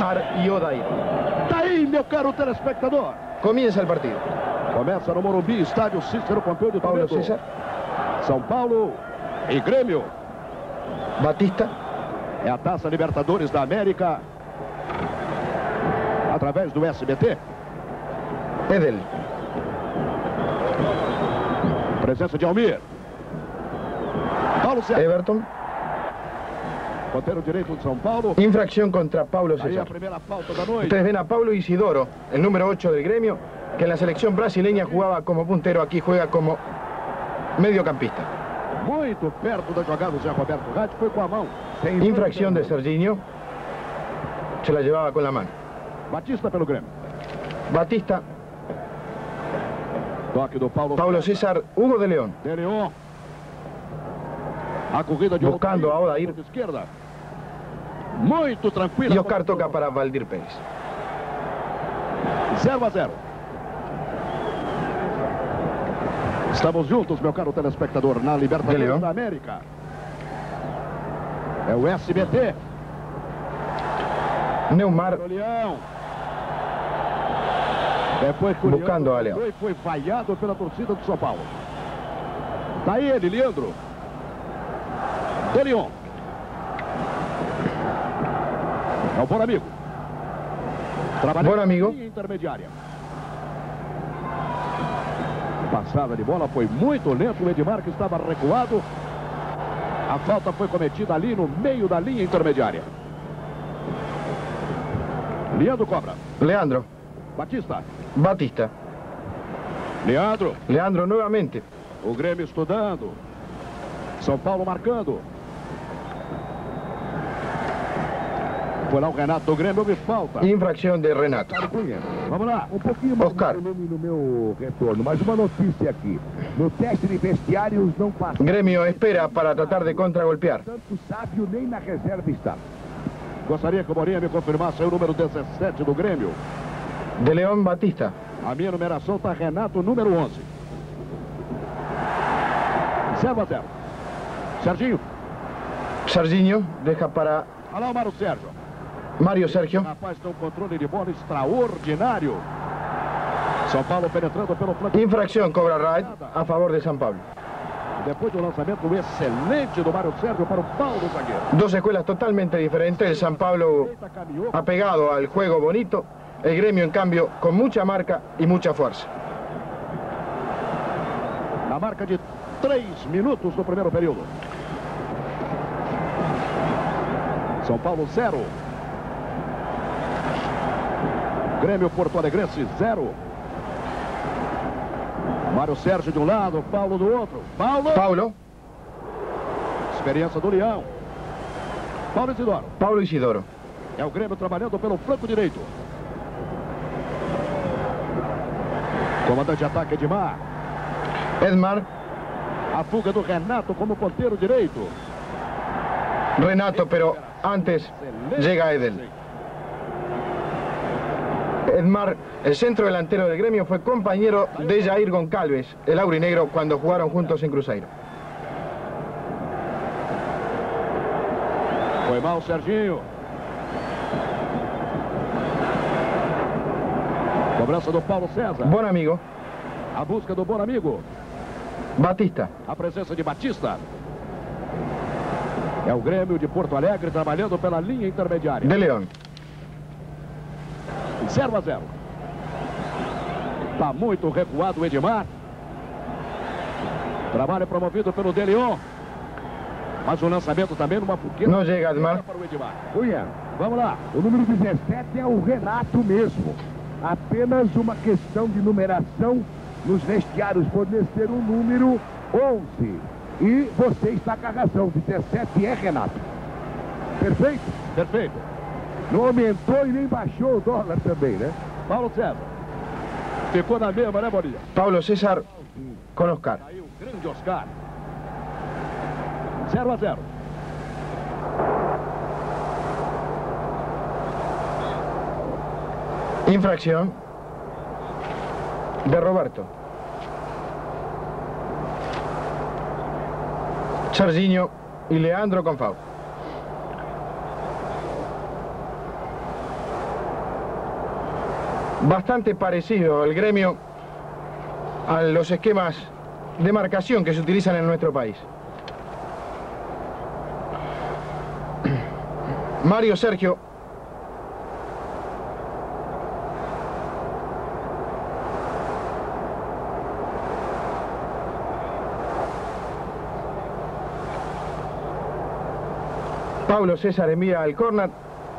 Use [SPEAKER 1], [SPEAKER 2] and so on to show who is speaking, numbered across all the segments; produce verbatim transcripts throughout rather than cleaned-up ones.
[SPEAKER 1] Neumar e Odair.
[SPEAKER 2] Tá aí, meu caro telespectador.
[SPEAKER 1] Comienza el partido.
[SPEAKER 2] Começa no Morumbi, estádio Cícero Pompeu de
[SPEAKER 1] Paulo
[SPEAKER 2] Toledo.
[SPEAKER 1] César.
[SPEAKER 2] São Paulo e Grêmio.
[SPEAKER 1] Batista.
[SPEAKER 2] É a Taça Libertadores da América. Através do S B T.
[SPEAKER 1] Edel.
[SPEAKER 2] Presença de Almir. Paulo César.
[SPEAKER 1] Everton.
[SPEAKER 2] Ponteiro direito de São Paulo.
[SPEAKER 1] Infracción contra Paulo
[SPEAKER 2] Aí a
[SPEAKER 1] César.
[SPEAKER 2] primeira pauta da noite.
[SPEAKER 1] Ustedes ven a Paulo Isidoro, el número ocho del Gremio, que en la selección brasileña jugaba como puntero, aquí juega como mediocampista.
[SPEAKER 2] Muito perto da jogada do Zé Roberto Rádio, foi com a mão. Tem
[SPEAKER 1] Infracción de Serginho. Se la llevaba con la mano.
[SPEAKER 2] Batista pelo Grêmio.
[SPEAKER 1] Batista.
[SPEAKER 2] Toque do Paulo,
[SPEAKER 1] Paulo César. Hugo de León.
[SPEAKER 2] De León. A corrida de
[SPEAKER 1] Buscando a Odair.
[SPEAKER 2] de esquerda. Muito tranquila.
[SPEAKER 1] Y Oscar toca para Valdir Pérez.
[SPEAKER 2] zero a zero. Estamos juntos, meu caro telespectador, na Libertadores da América. É o S B T.
[SPEAKER 1] Neumar.
[SPEAKER 2] O Leão. Depois que o
[SPEAKER 1] Buscando a
[SPEAKER 2] Leão
[SPEAKER 1] Leão.
[SPEAKER 2] foi vaiado pela torcida do São Paulo. Tá aí ele, Leandro. De León. É o bom amigo. Trabalhando
[SPEAKER 1] Bom amigo.
[SPEAKER 2] na linha intermediária. Passada de bola foi muito lento. O Edmar, que estava recuado. A falta foi cometida ali no meio da linha intermediária. Leandro cobra.
[SPEAKER 1] Leandro.
[SPEAKER 2] Batista.
[SPEAKER 1] Batista.
[SPEAKER 2] Leandro.
[SPEAKER 1] Leandro nuevamente.
[SPEAKER 2] O Grêmio estudando. São Paulo marcando. Foi lá o Renato do Grêmio, houve falta.
[SPEAKER 1] Infracción de Renato.
[SPEAKER 2] Vamos lá.
[SPEAKER 3] Um pouquinho mais
[SPEAKER 1] Oscar.
[SPEAKER 3] de volume no meu retorno, mas uma notícia aqui. No teste de vestiários não passa.
[SPEAKER 1] Gremio espera para tratar de contragolpear.
[SPEAKER 3] Tanto sábio nem na reserva está.
[SPEAKER 2] Gostaria que o Morinha me confirmasse aí o número dezessete do Grêmio.
[SPEAKER 1] De León Batista.
[SPEAKER 2] A minha numeração está Renato, número onze. zero a zero. Serginho.
[SPEAKER 1] Serginho deja para
[SPEAKER 2] Olha lá o Mário Sérgio.
[SPEAKER 1] Mario Sergio.
[SPEAKER 2] Rapaz, tem um controle de bola extraordinário. São Paulo penetrando pelo flanco.
[SPEAKER 1] Infracción cobra Raid a favor de San Pablo.
[SPEAKER 2] Depois do lançamento excelente do Mário Sérgio para o Paulo zagueiro.
[SPEAKER 1] Dos escuelas totalmente diferentes. El San Pablo apegado al juego bonito. El Gremio, en cambio, con mucha marca y mucha fuerza.
[SPEAKER 2] Na marca de três minutos do primeiro período. São Paulo zero. Grêmio Porto Alegrense zero. Mário Sérgio de um lado, Paulo do outro. Paulo.
[SPEAKER 1] Paulo.
[SPEAKER 2] Experiência do Leão. Paulo Isidoro.
[SPEAKER 1] Paulo Isidoro.
[SPEAKER 2] É o Grêmio trabalhando pelo flanco direito. Comandante de ataque Edmar.
[SPEAKER 1] Edmar.
[SPEAKER 2] A fuga do Renato como ponteiro direito.
[SPEAKER 1] Renato, pero antes llega Edel. Edmar, el centro delantero del Gremio, fue compañero de Jair Goncalves, el aurinegro, cuando jugaron juntos en Cruzeiro.
[SPEAKER 2] Foi mal, Serginho. Cobrança do Paulo César.
[SPEAKER 1] Buen amigo.
[SPEAKER 2] A busca do bom amigo.
[SPEAKER 1] Batista.
[SPEAKER 2] A presença de Batista. É o Grêmio de Porto Alegre trabalhando pela linha intermediária.
[SPEAKER 1] De León.
[SPEAKER 2] zero a zero. Está muito recuado o Edmar. Trabalho promovido pelo De León. Mas o lançamento também numa fogueira.
[SPEAKER 1] Não chega, Edmar.
[SPEAKER 2] Para o Edmar.
[SPEAKER 3] Cunha,
[SPEAKER 2] Vamos lá.
[SPEAKER 3] o número dezessete é o Renato mesmo. Apenas uma questão de numeração nos vestiários. Poderia ser um número onze. E você está com a razão. dezessete é Renato. Perfeito?
[SPEAKER 2] Perfeito.
[SPEAKER 3] Não aumentou e nem baixou o dólar também, né?
[SPEAKER 2] Paulo César. Ficou na mesma, né, Bolinha?
[SPEAKER 1] Paulo César con Oscar.
[SPEAKER 2] Aí o grande Oscar. zero a zero.
[SPEAKER 1] Infracción de Roberto. Serginho y Leandro con foul. bastante parecido el Gremio a los esquemas de marcación que se utilizan en nuestro país. Mario Sergio. Paulo César envía al córner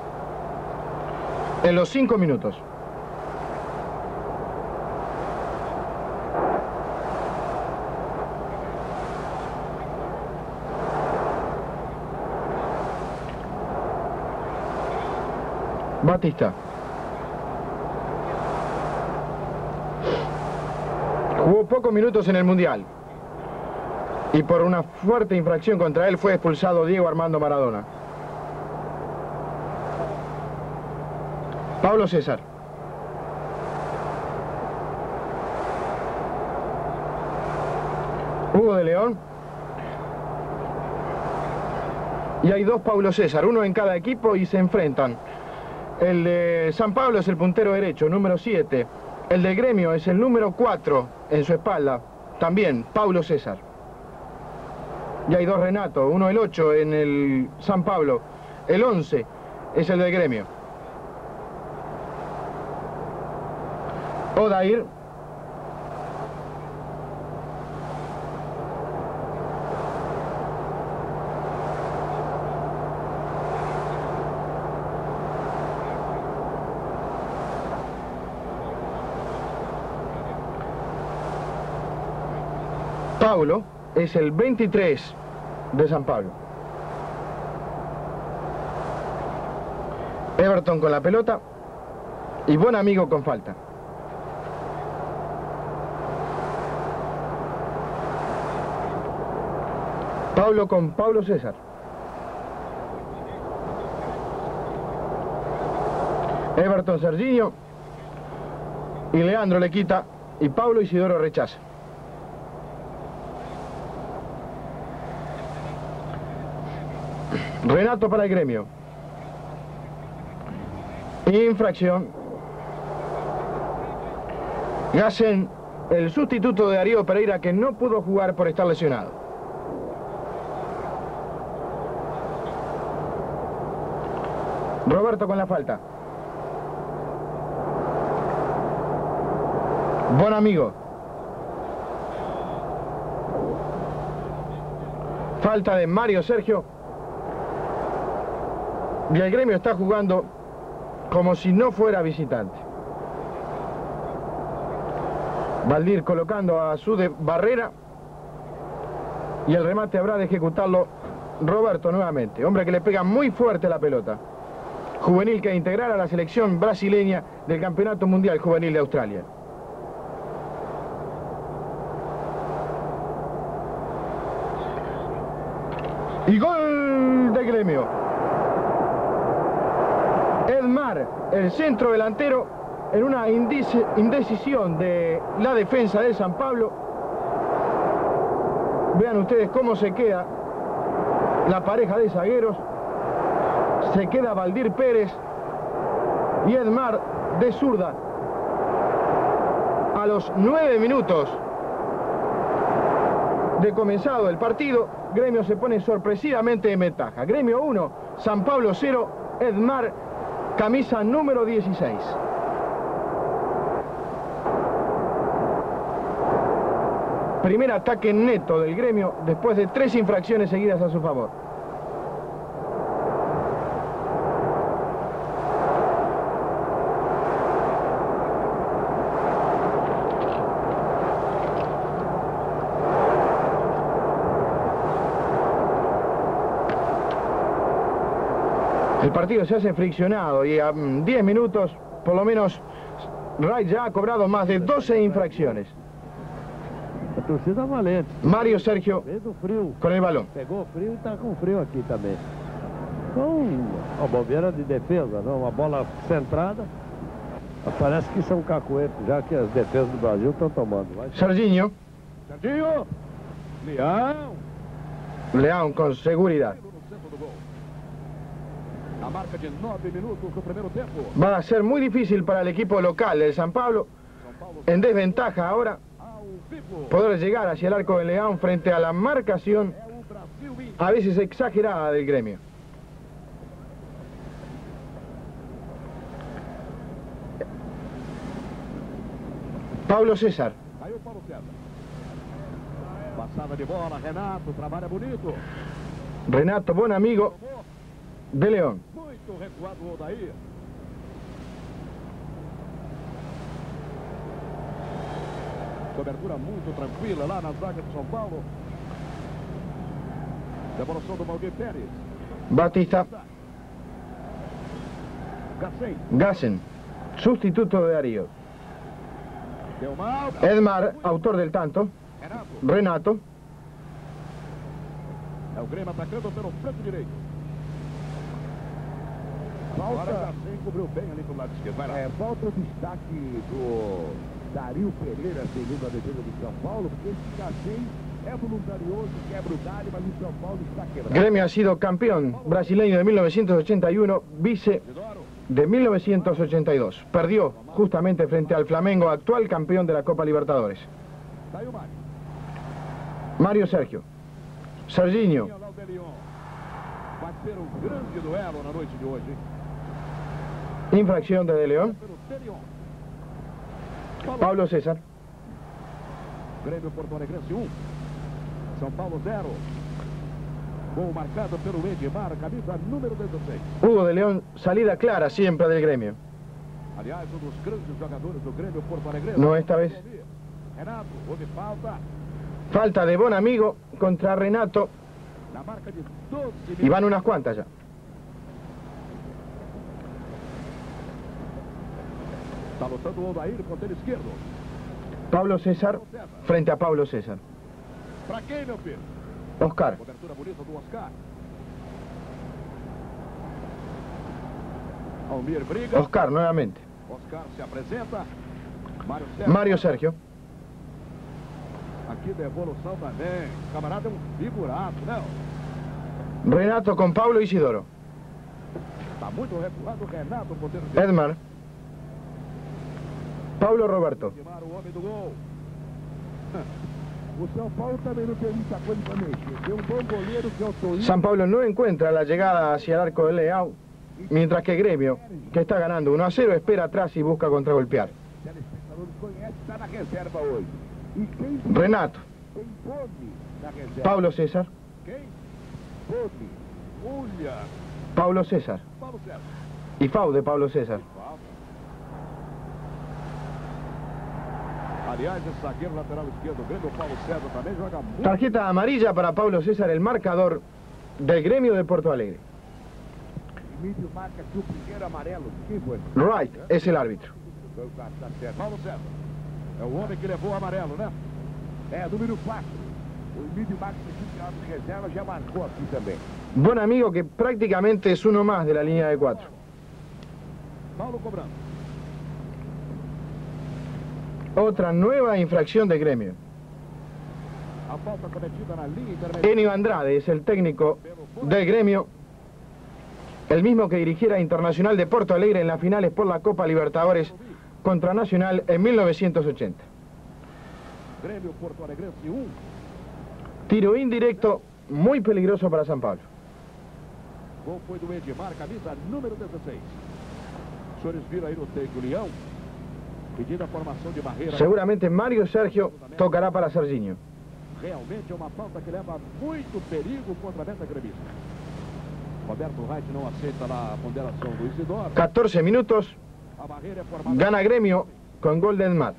[SPEAKER 1] en los cinco minutos. Batista. Jugó pocos minutos en el Mundial y por una fuerte infracción contra él fue expulsado Diego Armando Maradona. Paulo César. Hugo de León. Y hay dos Paulo César, uno en cada equipo y se enfrentan. El de San Pablo es el puntero derecho, número siete. El del Gremio es el número cuatro en su espalda, también Paulo César. Y hay dos Renato, uno el ocho en el San Pablo. El once es el del Gremio. Odair. Paulo es el veintitrés de San Pablo. Everton con la pelota y buen amigo con falta. Paulo con Paulo César. Everton Serginho y Leandro le quita y Paulo Isidoro rechaza. Renato para el Gremio. Infracción. Gassen, el sustituto de Darío Pereira, que no pudo jugar por estar lesionado. Roberto con la falta. Buen amigo. Falta de Mario Sergio. Y el Gremio está jugando como si no fuera visitante. Valdir colocando a su de barrera. Y el remate habrá de ejecutarlo Roberto nuevamente. Hombre que le pega muy fuerte la pelota. Juvenil que integrará a la selección brasileña del Campeonato Mundial Juvenil de Australia. Y gol de Gremio. Edmar, el centro delantero, en una indecisión de la defensa de San Pablo. Vean ustedes cómo se queda la pareja de zagueros. Se queda Valdir Pérez y Edmar de zurda. A los nueve minutos de comenzado el partido, Gremio se pone sorpresivamente en ventaja. Gremio uno, San Pablo cero, Edmar, camisa número dieciséis. Primer ataque neto del Gremio después de tres infracciones seguidas a su favor. El partido se hace friccionado y a diez minutos, por lo menos, Ray ya ha cobrado más de doce infracciones.
[SPEAKER 4] A torcida valente.
[SPEAKER 1] Mario Sergio con el balón.
[SPEAKER 4] Pegou frio e está com frio aqui também. Então, uma bobeira de defesa, não? Uma bola centrada. Parece que são cacoetes, já que as defesas do Brasil estão tomando. Vai.
[SPEAKER 1] Serginho.
[SPEAKER 2] Serginho. Leão.
[SPEAKER 1] Leão con seguridad.
[SPEAKER 2] A Na marca de nove minutos do primeiro tempo.
[SPEAKER 1] Va a ser muy difícil para el equipo local del San Pablo, en desventaja ahora,
[SPEAKER 2] Ao vivo.
[SPEAKER 1] poder llegar hacia el arco del León frente a la marcación
[SPEAKER 2] É o Brasil e
[SPEAKER 1] a veces exagerada del gremio. Pablo César.
[SPEAKER 2] caiu Paulo César. Passada de bola, Renato, trabalha bonito.
[SPEAKER 1] Renato, buen amigo de León.
[SPEAKER 2] Muito recuado o Odair. Cobertura muito tranquila lá na zaga de São Paulo. Devolução do Valdir Pérez.
[SPEAKER 1] Batista,
[SPEAKER 2] Gassen.
[SPEAKER 1] Gassen, sustituto de Darío.
[SPEAKER 2] Deu mal.
[SPEAKER 1] Edmar, autor del tanto.
[SPEAKER 2] Renato.
[SPEAKER 1] Renato,
[SPEAKER 2] É o Grêmio atacando pelo canto direito. Agora
[SPEAKER 3] Falta,
[SPEAKER 2] Gassen cobriu bem ali pro lado esquerdo. Vai lá.
[SPEAKER 3] é, falta o destaque do Dario Pereira, segundo a defesa do São Paulo, porque esse Gassen é voluntarioso, quebra o galho, mas o São Paulo está quebrado.
[SPEAKER 1] Gremio ha sido campeón brasileño de mil novecientos ochenta y uno, vice
[SPEAKER 2] Isidoro.
[SPEAKER 1] de mil novecientos ochenta y dos. Perdió justamente frente al Flamengo, actual campeón de la Copa Libertadores.
[SPEAKER 2] Saiu Mário.
[SPEAKER 1] Mario Sergio, Serginho,
[SPEAKER 2] Tinha lá o De Leon. Vai ser um grande duelo na noite de hoje, hein?
[SPEAKER 1] infracción de De León.
[SPEAKER 2] Pelo De Leon.
[SPEAKER 1] Pablo César,
[SPEAKER 2] Grêmio Porto Alegrense um. São Paulo zero. Gol marcado pelo Edmar, camisa número dezesseis.
[SPEAKER 1] Hugo de León, salida clara siempre del Gremio.
[SPEAKER 2] Aliás, um dos grandes jogadores do Grêmio Porto Alegrense.
[SPEAKER 1] No esta vez.
[SPEAKER 2] Renato, houve falta.
[SPEAKER 1] Falta de buen amigo contra Renato
[SPEAKER 2] Na marca de doze
[SPEAKER 1] y
[SPEAKER 2] minutos.
[SPEAKER 1] van unas cuantas ya.
[SPEAKER 2] Está lutando o Odair, ponteiro esquerdo.
[SPEAKER 1] Pablo César frente a Pablo César.
[SPEAKER 2] Pra quem, meu filho?
[SPEAKER 1] Oscar,
[SPEAKER 2] Cobertura bonita do Oscar. Almir briga.
[SPEAKER 1] Oscar nuevamente.
[SPEAKER 2] Oscar se apresenta. Mário Sérgio.
[SPEAKER 1] Mario Sergio,
[SPEAKER 2] Aqui da evolução também. O camarada é um figurato, né?
[SPEAKER 1] Renato con Pablo Isidoro.
[SPEAKER 2] Tá muito recuado o Renato, ponteiro esquerdo.
[SPEAKER 1] Edmar, Pablo Roberto,
[SPEAKER 2] Edmar, o homem do gol.
[SPEAKER 3] O São Paulo também não tem muita coisa para mexer. Tem um bom goleiro que é o Toninho.
[SPEAKER 1] San Pablo no encuentra la llegada hacia el arco del Leão, mientras que Gremio, que está ganando uno a cero, espera atrás y busca contragolpear.
[SPEAKER 3] O telespectador conhece, está na reserva hoje. E quem
[SPEAKER 1] Renato,
[SPEAKER 3] tem fome na reserva?
[SPEAKER 1] Pablo César,
[SPEAKER 2] Quem?
[SPEAKER 3] Fome.
[SPEAKER 2] Olha.
[SPEAKER 1] Pablo César
[SPEAKER 2] Paulo César.
[SPEAKER 1] y Fau de Pablo César.
[SPEAKER 2] Falta. Aliás, esse zagueiro lateral esquerdo do Grêmio, o Paulo César, também joga muito.
[SPEAKER 1] Tarjeta amarilla para Pablo César, el marcador del Gremio de Porto Alegre.
[SPEAKER 3] Emílio marca aqui o primeiro amarelo. Quem foi?
[SPEAKER 1] Wright es el árbitro.
[SPEAKER 3] Foi o cara, tá certo.
[SPEAKER 2] Paulo César. É o homem que levou o amarelo, né?
[SPEAKER 3] É, número quatro. O Emílio marca aqui de reserva, já marcou aqui também.
[SPEAKER 1] Buen amigo que prácticamente es uno más de la línea de cuatro.
[SPEAKER 2] Paulo cobrando.
[SPEAKER 1] Otra nueva infracción de Gremio.
[SPEAKER 2] A falta cometida na linha intermediária.
[SPEAKER 1] Enio Andrade es el técnico del Gremio, el mismo que dirigiera a Internacional de Porto Alegre en las finales por la Copa Libertadores contra Nacional en mil novecientos ochenta.
[SPEAKER 2] Grêmio Porto Alegrense um.
[SPEAKER 1] Tiro indirecto muy peligroso para San Pablo.
[SPEAKER 2] Gol foi do Edmar, camisa número dezesseis. Os senhores viram aí no take o Leão. Pedindo a formação de barreira.
[SPEAKER 1] Seguramente Mario Sergio tocará para Serginho.
[SPEAKER 2] Realmente é uma falta que leva muito perigo contra a meta gremista. Roberto Reit não aceita lá a ponderação do Isidoro.
[SPEAKER 1] catorce minutos,
[SPEAKER 2] A barreira é formada.
[SPEAKER 1] gana Gremio con gol de Edmar.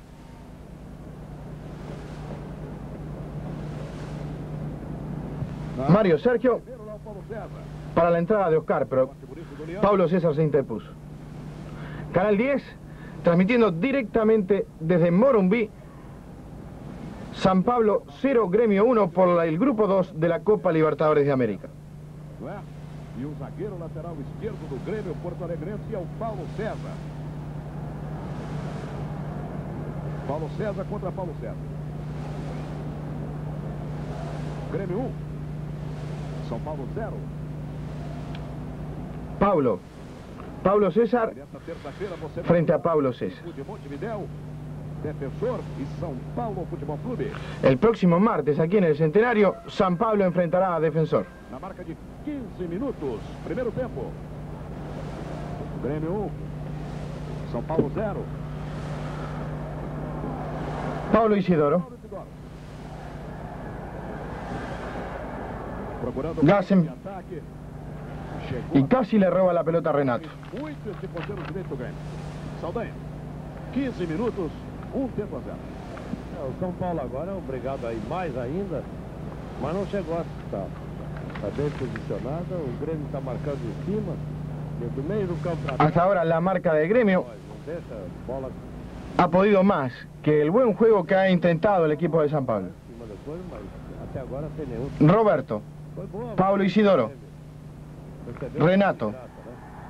[SPEAKER 1] Mario Sergio
[SPEAKER 2] Primeiro lá o Paulo César.
[SPEAKER 1] para la entrada de Oscar, pero
[SPEAKER 2] Passe bonito do Leão.
[SPEAKER 1] Pablo César se interpuso. Canal diez, transmitiendo directamente desde Morumbi, San Pablo cero, Gremio uno por la- el grupo dos de la Copa Libertadores de América.
[SPEAKER 2] Não é? E o zagueiro lateral esquerdo do Grêmio Porto Alegrense é o Paulo César. Paulo César contra Paulo César. Grêmio um. São Paulo zero.
[SPEAKER 1] Paulo. Paulo César
[SPEAKER 2] Nesta terça-feira você
[SPEAKER 1] frente a Paulo César.
[SPEAKER 2] de Montevidéu, Defensor y São Paulo Futebol Clube.
[SPEAKER 1] El próximo martes, aquí en el Centenario, San Pablo enfrentará a Defensor.
[SPEAKER 2] Na marca de quinze minutos, primeiro tempo. Grêmio um, São Paulo zero.
[SPEAKER 1] Paulo Isidoro.
[SPEAKER 2] Procurando
[SPEAKER 1] Gassen.
[SPEAKER 2] de ataque. Chegou
[SPEAKER 1] Y casi le roba la pelota a Renato.
[SPEAKER 2] muito esse ponteiro direito do Grêmio. Saldanha, quinze minutos, um tempo a zero.
[SPEAKER 4] É, o São Paulo agora é obrigado a ir mais ainda, mas não chegou a estar. Está bem posicionado, o Grêmio está marcando em cima, do meio do campo pra
[SPEAKER 1] Hasta ahora la marca del Gremio
[SPEAKER 4] Não deixa a bola
[SPEAKER 1] ha podido más que el buen juego que ha intentado el equipo de San Pablo.
[SPEAKER 4] em cima depois, mas até agora tem nenhum.
[SPEAKER 1] Roberto,
[SPEAKER 4] Foi boa.
[SPEAKER 1] Paulo Isidoro,
[SPEAKER 4] Recebeu
[SPEAKER 1] Renato.
[SPEAKER 4] uma graça,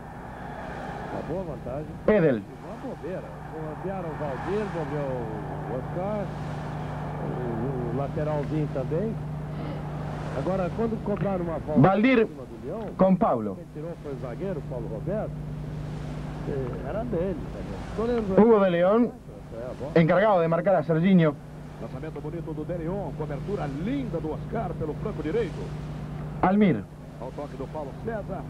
[SPEAKER 4] né? Uma boa vantagem.
[SPEAKER 1] Edel,
[SPEAKER 4] Uma bobeira. Bombearam o Valdir, bombeou o Oscar, o, o lateralzinho também. Agora, quando cobraram uma falta
[SPEAKER 1] Valdir
[SPEAKER 4] em cima do Leão,
[SPEAKER 1] con Paulo.
[SPEAKER 4] quem tirou foi o zagueiro, Paulo Roberto. eh, Era dele. Também.
[SPEAKER 1] Hugo de León,
[SPEAKER 4] É, a bola.
[SPEAKER 1] encargado de marcar a Serginho.
[SPEAKER 2] Lançamento bonito do Deleon, cobertura linda do Oscar pelo flanco direito.
[SPEAKER 1] Almir,
[SPEAKER 2] Ao toque do Paulo César.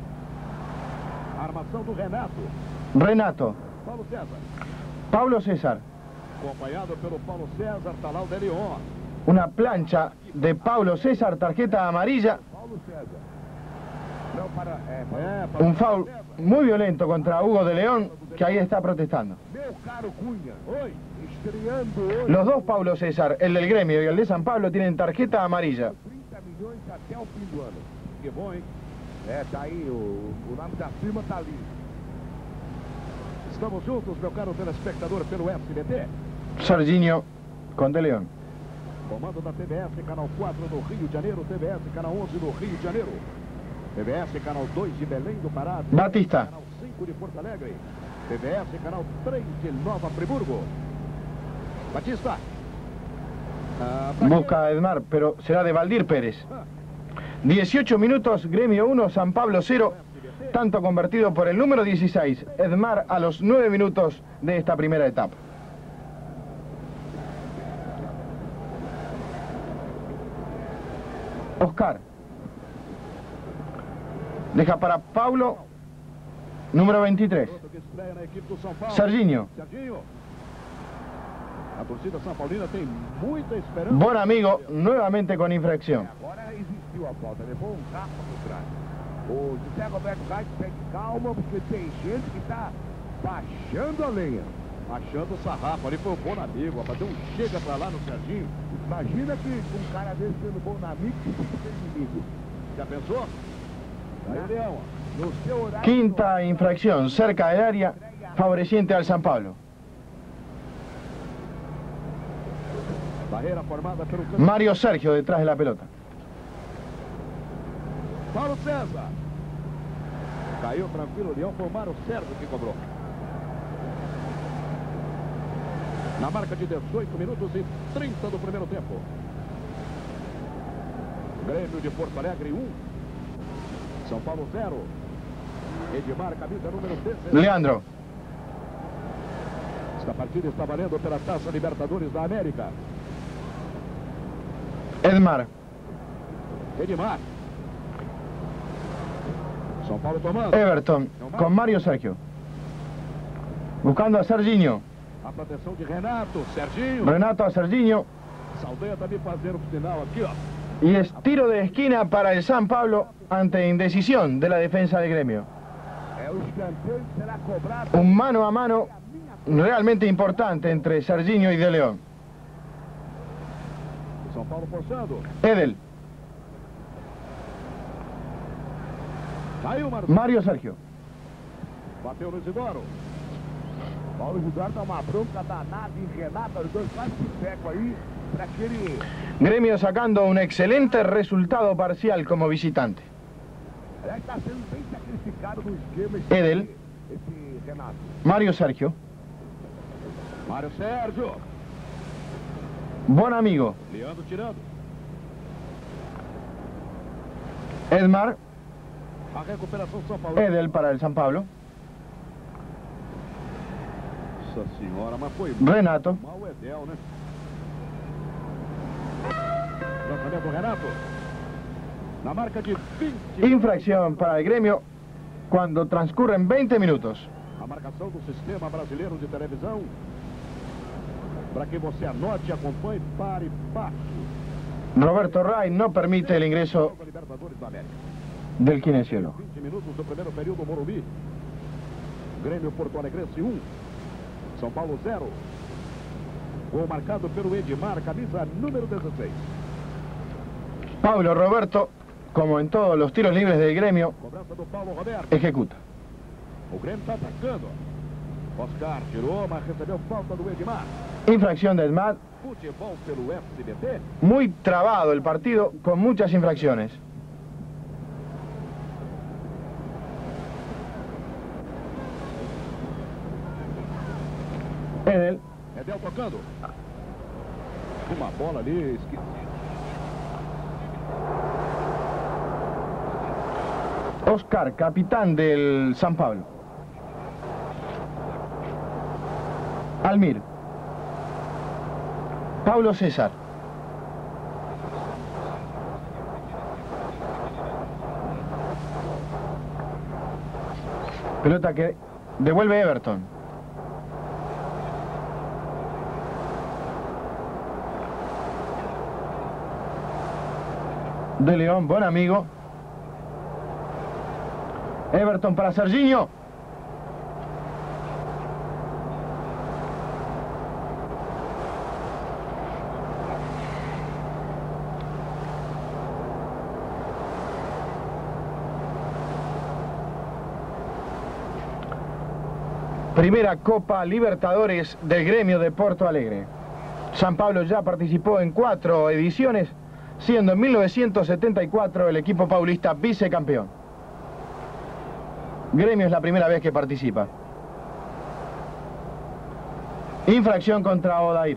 [SPEAKER 2] Armação do Renato.
[SPEAKER 1] Renato,
[SPEAKER 2] Paulo César.
[SPEAKER 1] Paulo César.
[SPEAKER 2] Acompanhado pelo Paulo César, tá lá o Deleon.
[SPEAKER 1] Una plancha de Paulo César, tarjeta amarilla.
[SPEAKER 3] Paulo César. Não, para... É, para...
[SPEAKER 2] É, Paulo
[SPEAKER 1] Un foul
[SPEAKER 2] César.
[SPEAKER 1] muy violento contra Hugo de León, que ahí está protestando.
[SPEAKER 3] Meu caro Cunha,
[SPEAKER 2] Oi.
[SPEAKER 3] estreando hoje...
[SPEAKER 1] Los dos Paulo César, el del Gremio y el de San Pablo, tienen tarjeta amarilla.
[SPEAKER 3] trinta milhões até o fim do ano.
[SPEAKER 2] Que bom, hein?
[SPEAKER 3] É, tá aí, o, o nome da firma tá ali.
[SPEAKER 2] Estamos juntos, meu caro telespectador, pelo S B T.
[SPEAKER 1] Serginho con de León.
[SPEAKER 2] Comando da T V S, canal quatro do Rio de Janeiro, T V S, canal onze do Rio de Janeiro. T V S, canal dois de Belém do Pará.
[SPEAKER 1] Batista.
[SPEAKER 2] Canal cinco de Porto Alegre. T V S, canal três de Nova Friburgo. Batista. Ah, pra
[SPEAKER 1] Busca a Edmar, pero será de Valdir Pérez. dieciocho minutos, Gremio uno, San Pablo cero. Tanto convertido por el número dieciséis, Edmar, a los nueve minutos de esta primera etapa. Oscar. Deja para Paulo, número veintitrés.
[SPEAKER 2] Outro que estreia na equipe do São Paulo.
[SPEAKER 1] Serginho.
[SPEAKER 2] Serginho. A torcida São Paulina tem muita esperança.
[SPEAKER 1] Buen amigo, nuevamente con infracción.
[SPEAKER 3] Agora existiu a falta, levou um rapa por trás. O José Roberto Reis pede calma, porque tem gente que tá baixando a lenha.
[SPEAKER 2] Achando o sarrafo ali, foi um bom amigo, rapaz. Deu um chega pra lá no Serginho.
[SPEAKER 3] Imagina que um cara desse sendo bom amigo, que fica sem inimigo.
[SPEAKER 2] Já pensou? Aí, Leão.
[SPEAKER 3] No seu horário...
[SPEAKER 1] Quinta infracción, cerca del área, favoreciente al San Pablo.
[SPEAKER 2] Barreira formada pelo canto.
[SPEAKER 1] Mario Sergio detrás de la pelota.
[SPEAKER 2] Paulo César. Caiu tranquilo, o Leão foi o Mário Sérgio que cobrou. Na marca de dezoito minutos e trinta do primeiro tempo. Grêmio de Porto Alegre um. São Paulo zero. Edmar, camisa número dezesseis.
[SPEAKER 1] Leandro.
[SPEAKER 2] Esta partida está valendo pela Taça Libertadores da América.
[SPEAKER 1] Edmar.
[SPEAKER 2] Edmar. São Paulo tomando.
[SPEAKER 1] Everton con Mario Sergio. Buscando a Serginho.
[SPEAKER 2] A proteção de Renato. Serginho.
[SPEAKER 1] Renato a Serginho.
[SPEAKER 2] Saldanha também fazendo o sinal aqui, ó.
[SPEAKER 1] Y es tiro de esquina para el San Pablo ante indecisión de la defensa del Gremio.
[SPEAKER 3] É, o escanteio será cobrado...
[SPEAKER 1] Un mano a mano realmente importante entre Serginho y De León.
[SPEAKER 2] São Paulo forçando.
[SPEAKER 1] Edel.
[SPEAKER 2] Caiu, Marcelo.
[SPEAKER 1] Mario Sergio.
[SPEAKER 2] Bateu no Isidoro.
[SPEAKER 3] Paulo Isidoro dá uma bronca danada em Renato, os dois quase se pegam aí, para que ele...
[SPEAKER 1] Gremio sacando un excelente resultado parcial como visitante.
[SPEAKER 3] Aliás, está sendo bem sacrificado no esquema esse,
[SPEAKER 1] Edel.
[SPEAKER 3] esse Renato.
[SPEAKER 1] Mario Sergio.
[SPEAKER 2] Mário Sérgio.
[SPEAKER 1] Buen amigo.
[SPEAKER 2] Leandro tirando.
[SPEAKER 1] Edmar.
[SPEAKER 2] A recuperação São Paulo.
[SPEAKER 1] Edel para el San Pablo.
[SPEAKER 2] Nossa senhora, mas foi
[SPEAKER 1] Renato.
[SPEAKER 2] mal o Edel, né? Lançamento do Renato. Na marca de vinte.
[SPEAKER 1] Infracción para el Gremio cuando transcurren veinte minutos.
[SPEAKER 2] A marcação do Sistema Brasileiro de Televisão. Para que você anote e acompanhe, pare e passe.
[SPEAKER 1] Roberto Ray no permite el ingreso
[SPEAKER 2] Libertadores da América.
[SPEAKER 1] del kinesiólogo.
[SPEAKER 2] vinte minutos do primeiro período, Morumbi. Grêmio Porto Alegrense um. São Paulo zero. Gol marcado pelo Edmar, camisa número dezesseis.
[SPEAKER 1] Paulo Roberto, como en todos los tiros libres del Gremio,
[SPEAKER 2] Cobrança do Paulo Roberto.
[SPEAKER 1] ejecuta.
[SPEAKER 2] O Grêmio está atacando. Oscar tirou, mas recebeu falta do Edmar.
[SPEAKER 1] Infracción de Edmar.
[SPEAKER 2] Futebol pelo F C B T.
[SPEAKER 1] Muy trabado el partido con muchas infracciones. Edel.
[SPEAKER 2] Edel tocando. Uma bola ali esquisita.
[SPEAKER 1] Oscar, capitán del San Pablo. Almir. Paulo César. Pelota que devuelve Everton. De León, buen amigo. Everton para Serginho. Primera Copa Libertadores del Gremio de Porto Alegre. San Pablo ya participó en cuatro ediciones, siendo en mil novecientos setenta y cuatro el equipo paulista vicecampeón. Gremio es la primera vez que participa. Infracción contra Odair.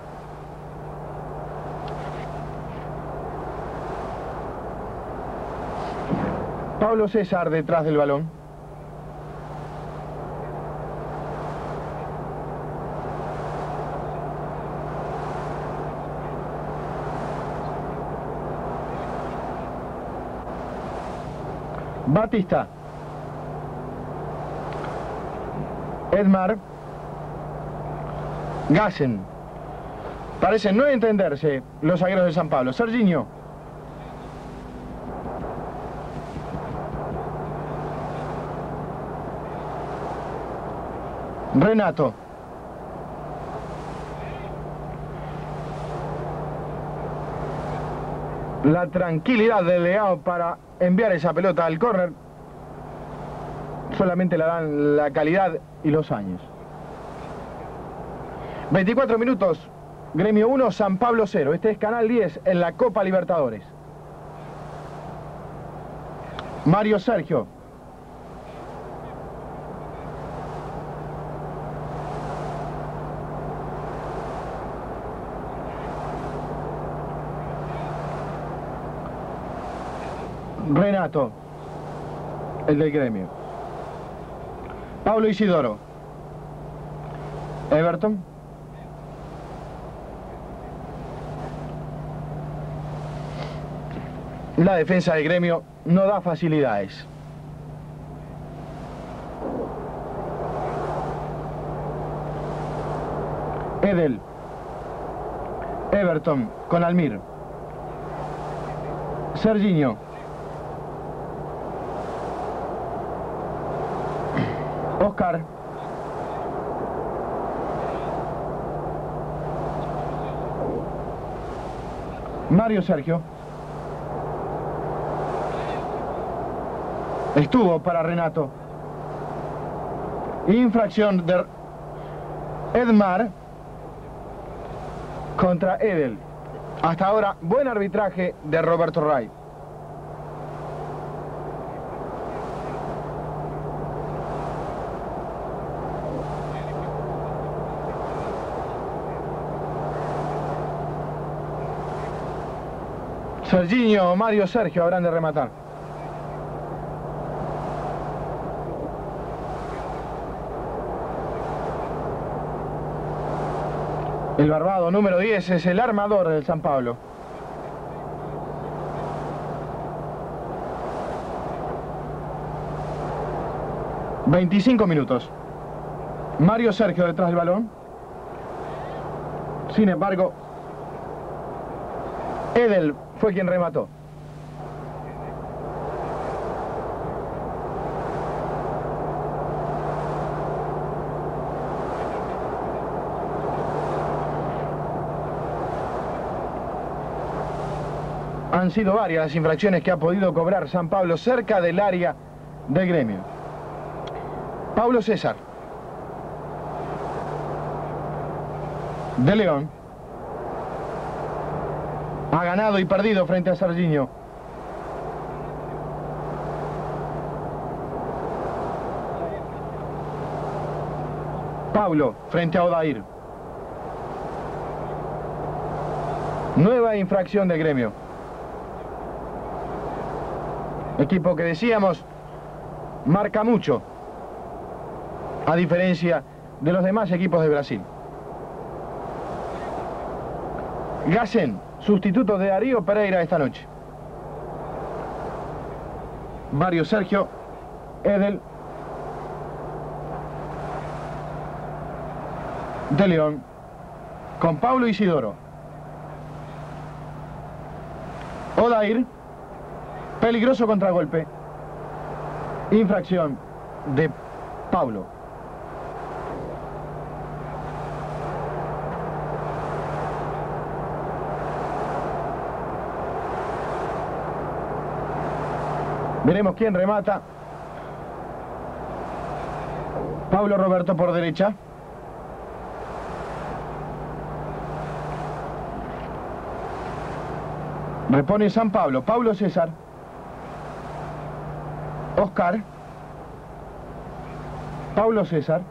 [SPEAKER 1] Paulo César detrás del balón. Batista. Edmar. Gassen. Parecen no entenderse los zagueros de San Pablo. Serginho. Renato. La tranquilidad de Leao para enviar esa pelota al córner. Solamente la dan la calidad y los años. veinticuatro minutos. Gremio uno, San Pablo cero. Este es Canal diez en la Copa Libertadores. Mario Sergio. Renato, el del Gremio. Pablo Isidoro. Everton. La defensa del Gremio no da facilidades. Edel. Everton con Almir. Serginho. Oscar. Mario Sergio. Estuvo para Renato. Infracción de Edmar contra Edel. Hasta ahora, buen arbitraje de Roberto Ray. Serginho o Mario Sergio habrán de rematar. El barbado número diez es el armador del San Pablo. veinticinco minutos. Mario Sergio detrás del balón. Sin embargo, Edel fue quien remató. Han sido varias las infracciones que ha podido cobrar San Pablo cerca del área del Gremio. Paulo César. De León. Ha ganado y perdido frente a Serginho. Paulo frente a Odair. Nueva infracción del Gremio. Equipo que decíamos marca mucho, a diferencia de los demás equipos de Brasil. Gassen, sustituto de Darío Pereira esta noche. Mario Sergio, Edel, De León, con Paulo Isidoro. Odair, peligroso contragolpe. Infracción de Paulo. Veremos quién remata. Paulo Roberto por derecha. Repone San Pablo. Paulo César. Oscar. Paulo César.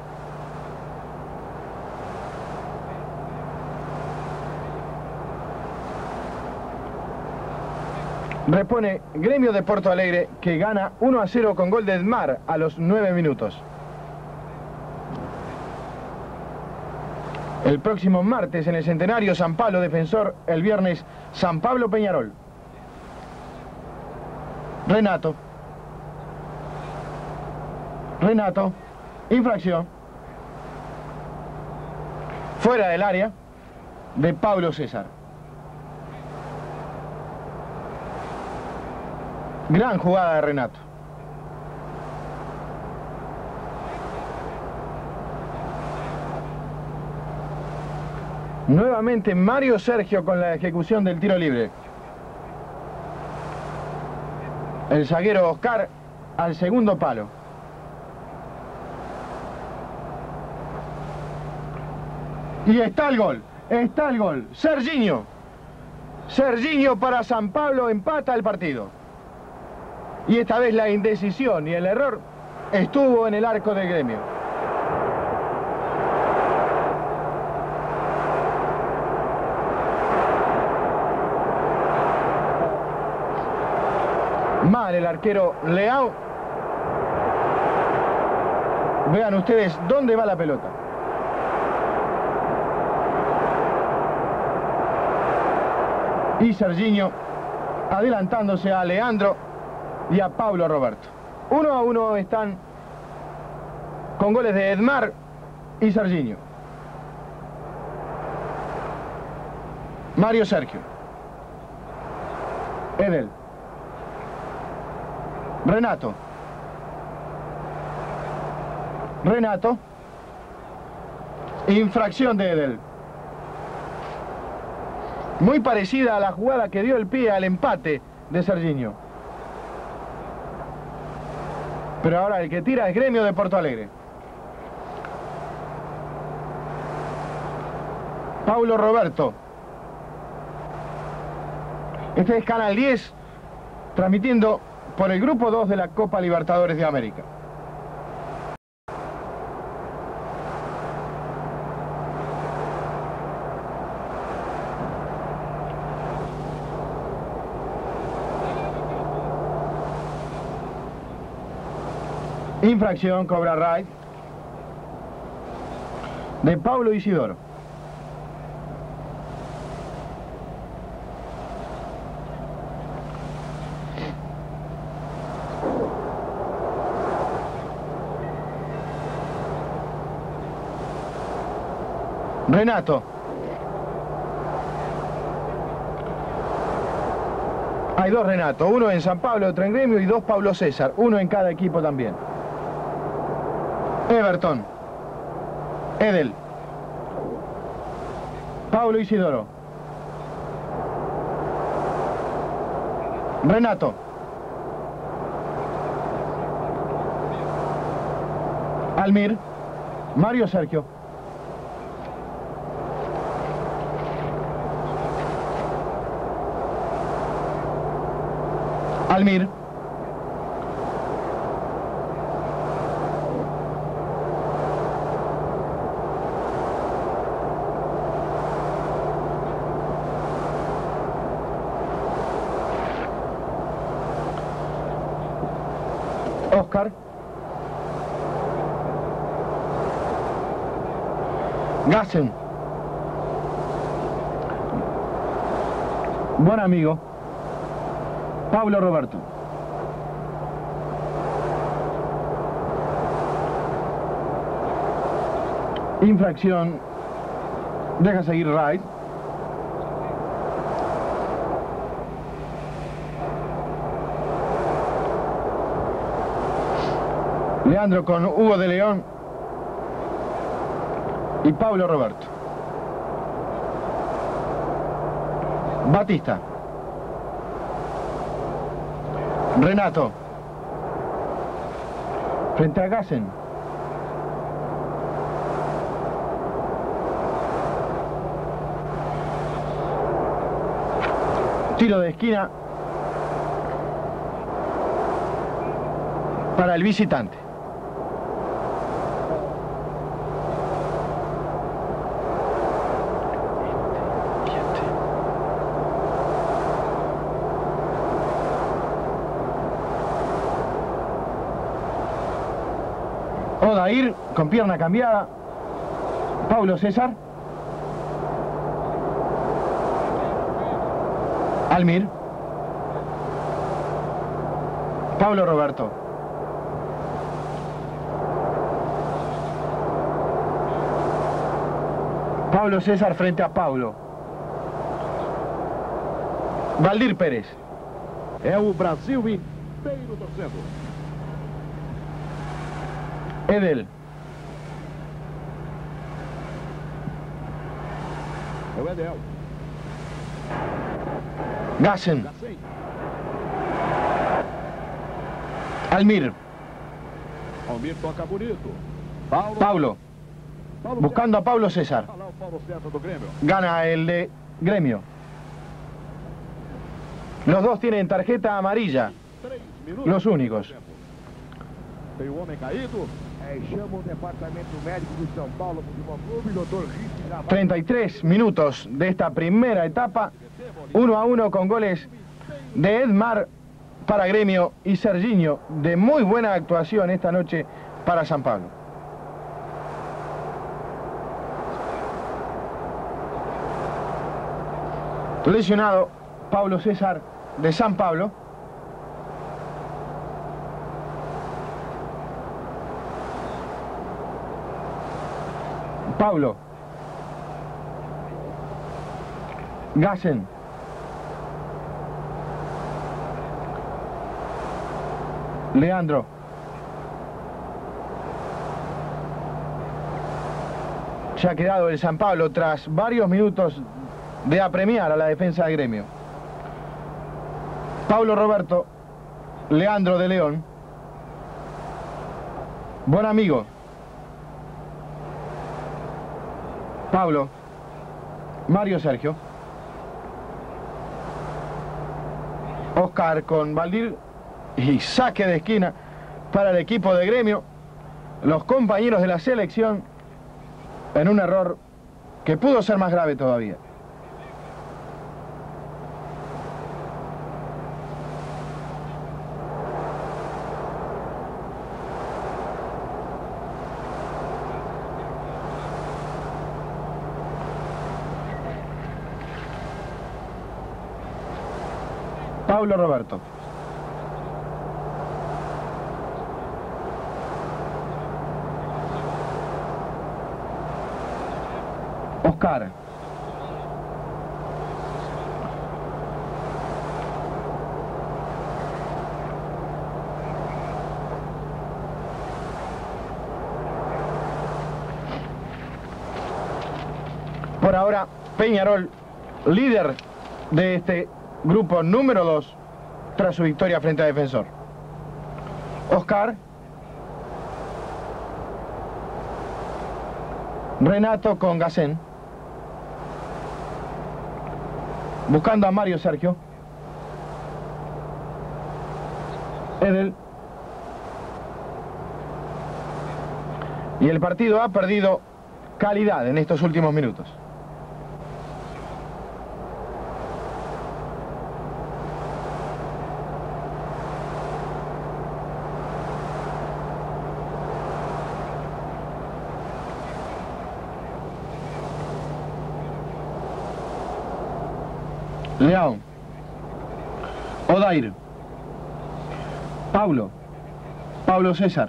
[SPEAKER 1] Repone Gremio de Porto Alegre, que gana uno a cero con gol de Edmar a los nueve minutos. El próximo martes en el Centenario San Pablo Defensor, el viernes San Pablo Peñarol. Renato. Renato. Infracción. Fuera del área de Paulo César. Gran jugada de Renato. Nuevamente Mario Sergio con la ejecución del tiro libre. El zaguero Oscar al segundo palo. Y está el gol, está el gol. Serginho. Serginho para San Pablo, empata el partido. Y esta vez la indecisión y el error estuvo en el arco del Gremio. Mal el arquero Leao. Vean ustedes dónde va la pelota. Y Serginho adelantándose a Leandro y a Paulo Roberto. Uno a uno están con goles de Edmar y Serginho. Mario Sergio. Edel. Renato. Renato. Infracción de Edel. Muy parecida a la jugada que dio el pie al empate de Serginho. Pero ahora el que tira es Gremio de Porto Alegre. Paulo Roberto. Este es Canal diez, transmitiendo por el grupo dos de la Copa Libertadores de América. Infracción, cobra Ray de Paulo Isidoro. Renato. Hay dos Renato, uno en San Pablo, otro en Gremio y dos Pablo César, uno en cada equipo también. Everton. Edel. Pablo Isidoro. Renato. Almir. Mario Sergio. Almir. Oscar. Gassen. Buen amigo. Pablo Roberto. Infracción. Deja seguir Wright. Leandro con Hugo de León y Pablo Roberto. Batista. Renato. Frente a Gassen. Tiro de esquina para el visitante. Odair con pierna cambiada. Pablo César. Almir. Pablo Roberto. Pablo César frente a Pablo. Valdir Pérez.
[SPEAKER 2] É o Brasil inteiro torcendo.
[SPEAKER 1] Edel.
[SPEAKER 2] É o Edel.
[SPEAKER 1] Gassen.
[SPEAKER 2] Gassen.
[SPEAKER 1] Almir.
[SPEAKER 2] Almir toca bonito. Paulo.
[SPEAKER 1] Paulo.
[SPEAKER 2] Paulo
[SPEAKER 1] Buscando a Pablo César.
[SPEAKER 2] Olha lá o Paulo César do Grêmio.
[SPEAKER 1] Gana el de Gremio. Los dos tienen tarjeta amarilla.
[SPEAKER 2] Três minutos.
[SPEAKER 1] Los únicos.
[SPEAKER 2] Tem o homem caído.
[SPEAKER 3] É, chama o departamento médico do São Paulo Futebol Clube, doutor Rich já vai...
[SPEAKER 1] treinta y tres minutos de esta primera etapa. Uno a uno con goles de Edmar para Gremio y Serginho de muy buena actuación esta noche para San Pablo. Lesionado Pablo César de San Pablo. Pablo. Gassen. Leandro. Se ha quedado el San Pablo tras varios minutos de apremiar a la defensa de Gremio. Pablo Roberto. Leandro de León. Buen amigo. Pablo. Mario Sergio. Oscar con Valdir y saque de esquina para el equipo de Gremio. Los compañeros de la selección en un error que pudo ser más grave todavía. Pablo Roberto. Oscar. Por ahora, Peñarol, líder de este grupo número dos, tras su victoria frente a Defensor. Oscar. Renato con Gacén. Buscando a Mario Sergio. Edel. Y el partido ha perdido calidad en estos últimos minutos. León. Odair. Paulo. Paulo César.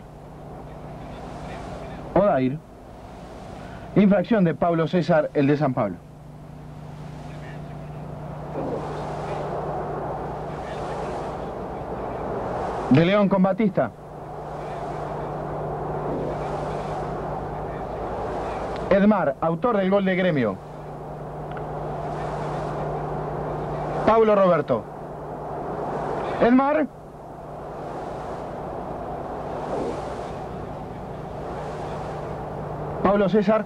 [SPEAKER 1] Odair. Infracción de Paulo César, el de San Pablo. De León con Batista. Edmar, autor del gol de Gremio. Paulo Roberto. Edmar. Paulo César.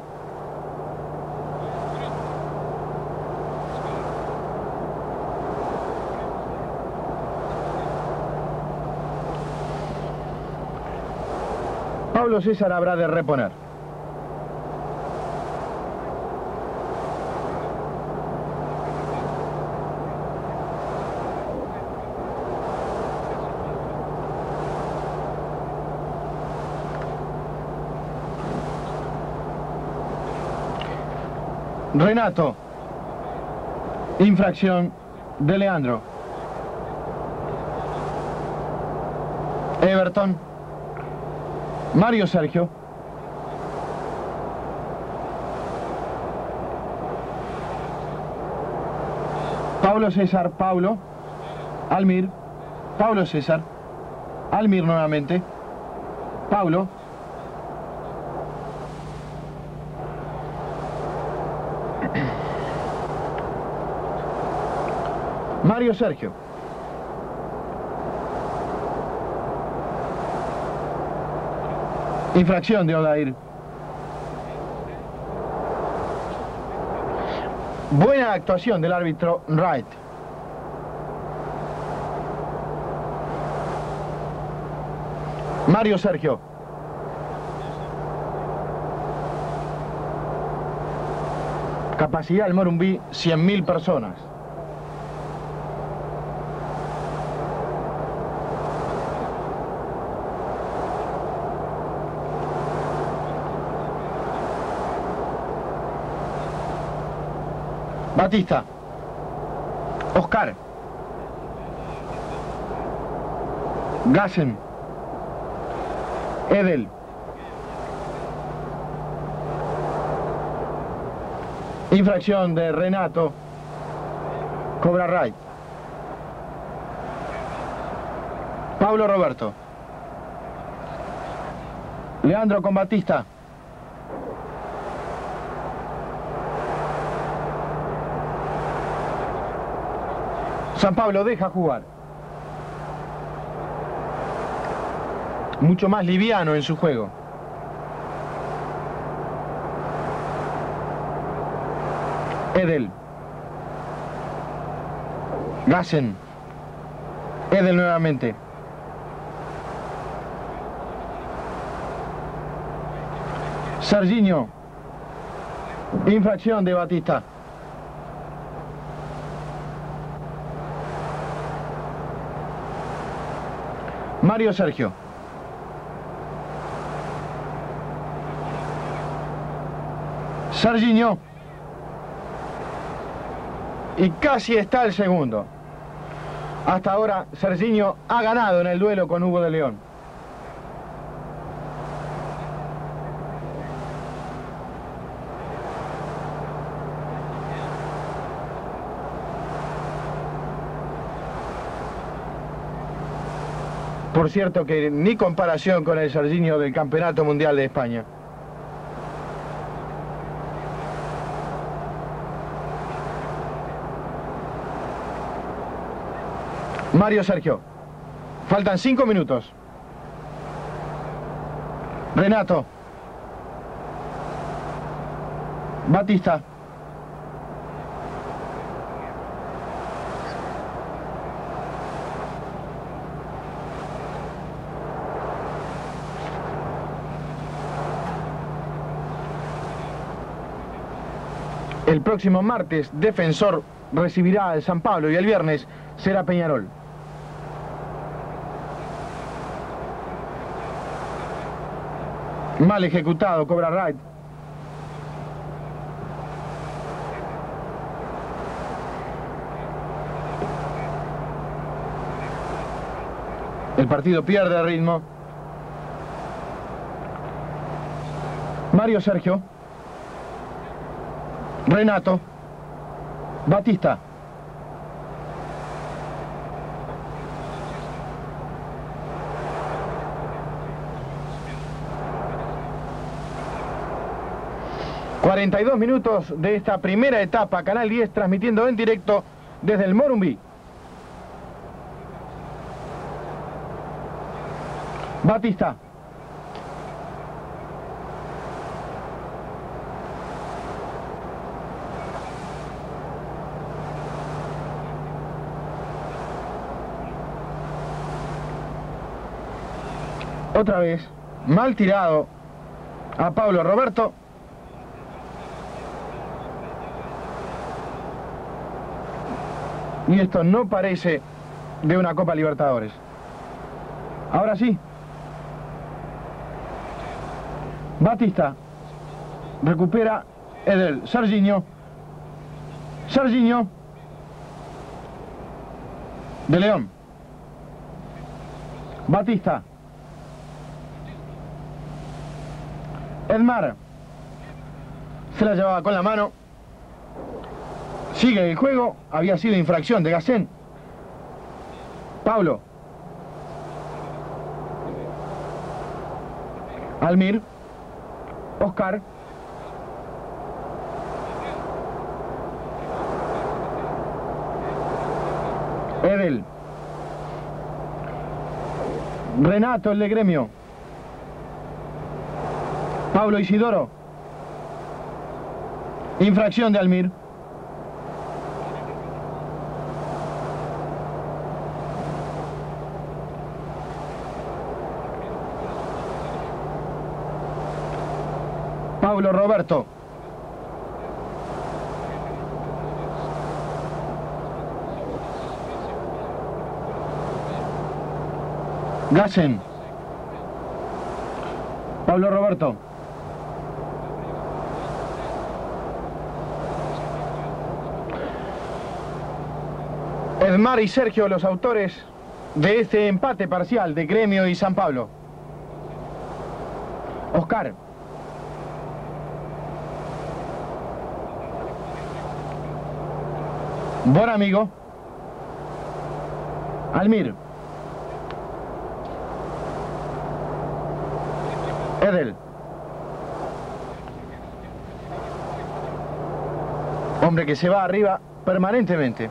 [SPEAKER 1] Paulo César habrá de reponer. Renato. Infracción de Leandro. Everton. Mario Sergio. Paulo César, Paulo. Almir. Paulo César. Almir nuevamente. Paulo. Mario Sergio. Infracción de Odair. Buena actuación del árbitro Wright. Mario Sergio. Capacidad del Morumbí, cien mil personas. Batista. Oscar. Gacén. Edel. Infracción de Renato. Cobra Wright. Paulo Roberto. Leandro con Batista. San Pablo deja jugar. Mucho más liviano en su juego. Edel. Gacén. Edel nuevamente. Serginho. Infracción de Batista. Mario Sergio. Serginho. Y casi está el segundo. Hasta ahora Serginho ha ganado en el duelo con Hugo de León. Por cierto que ni comparación con el Serginho del Campeonato Mundial de España. Mario Sergio. Faltan cinco minutos. Renato. Batista. El próximo martes, Defensor recibirá al San Pablo y el viernes será Peñarol. Mal ejecutado, cobra Wright. El partido pierde ritmo. Mario Sergio. Renato. Batista. cuarenta y dos minutos de esta primera etapa, Canal diez transmitiendo en directo desde el Morumbí. Batista. Otra vez, mal tirado a Pablo Roberto. Y esto no parece de una Copa Libertadores. Ahora sí. Batista. Recupera Edel. Serginho. Serginho. De León. Batista. Edmar. Se la llevaba con la mano. Sigue el juego. Había sido infracción de Gacén. Pablo. Almir. Oscar. Edel. Renato, el de Gremio. Pablo Isidoro. Infracción de Almir. Pablo Roberto. Gacén. Pablo Roberto. Edmar y Sergio, los autores de este empate parcial de Gremio y San Pablo. Oscar. Buen amigo. Almir. Edel. Hombre que se va arriba permanentemente.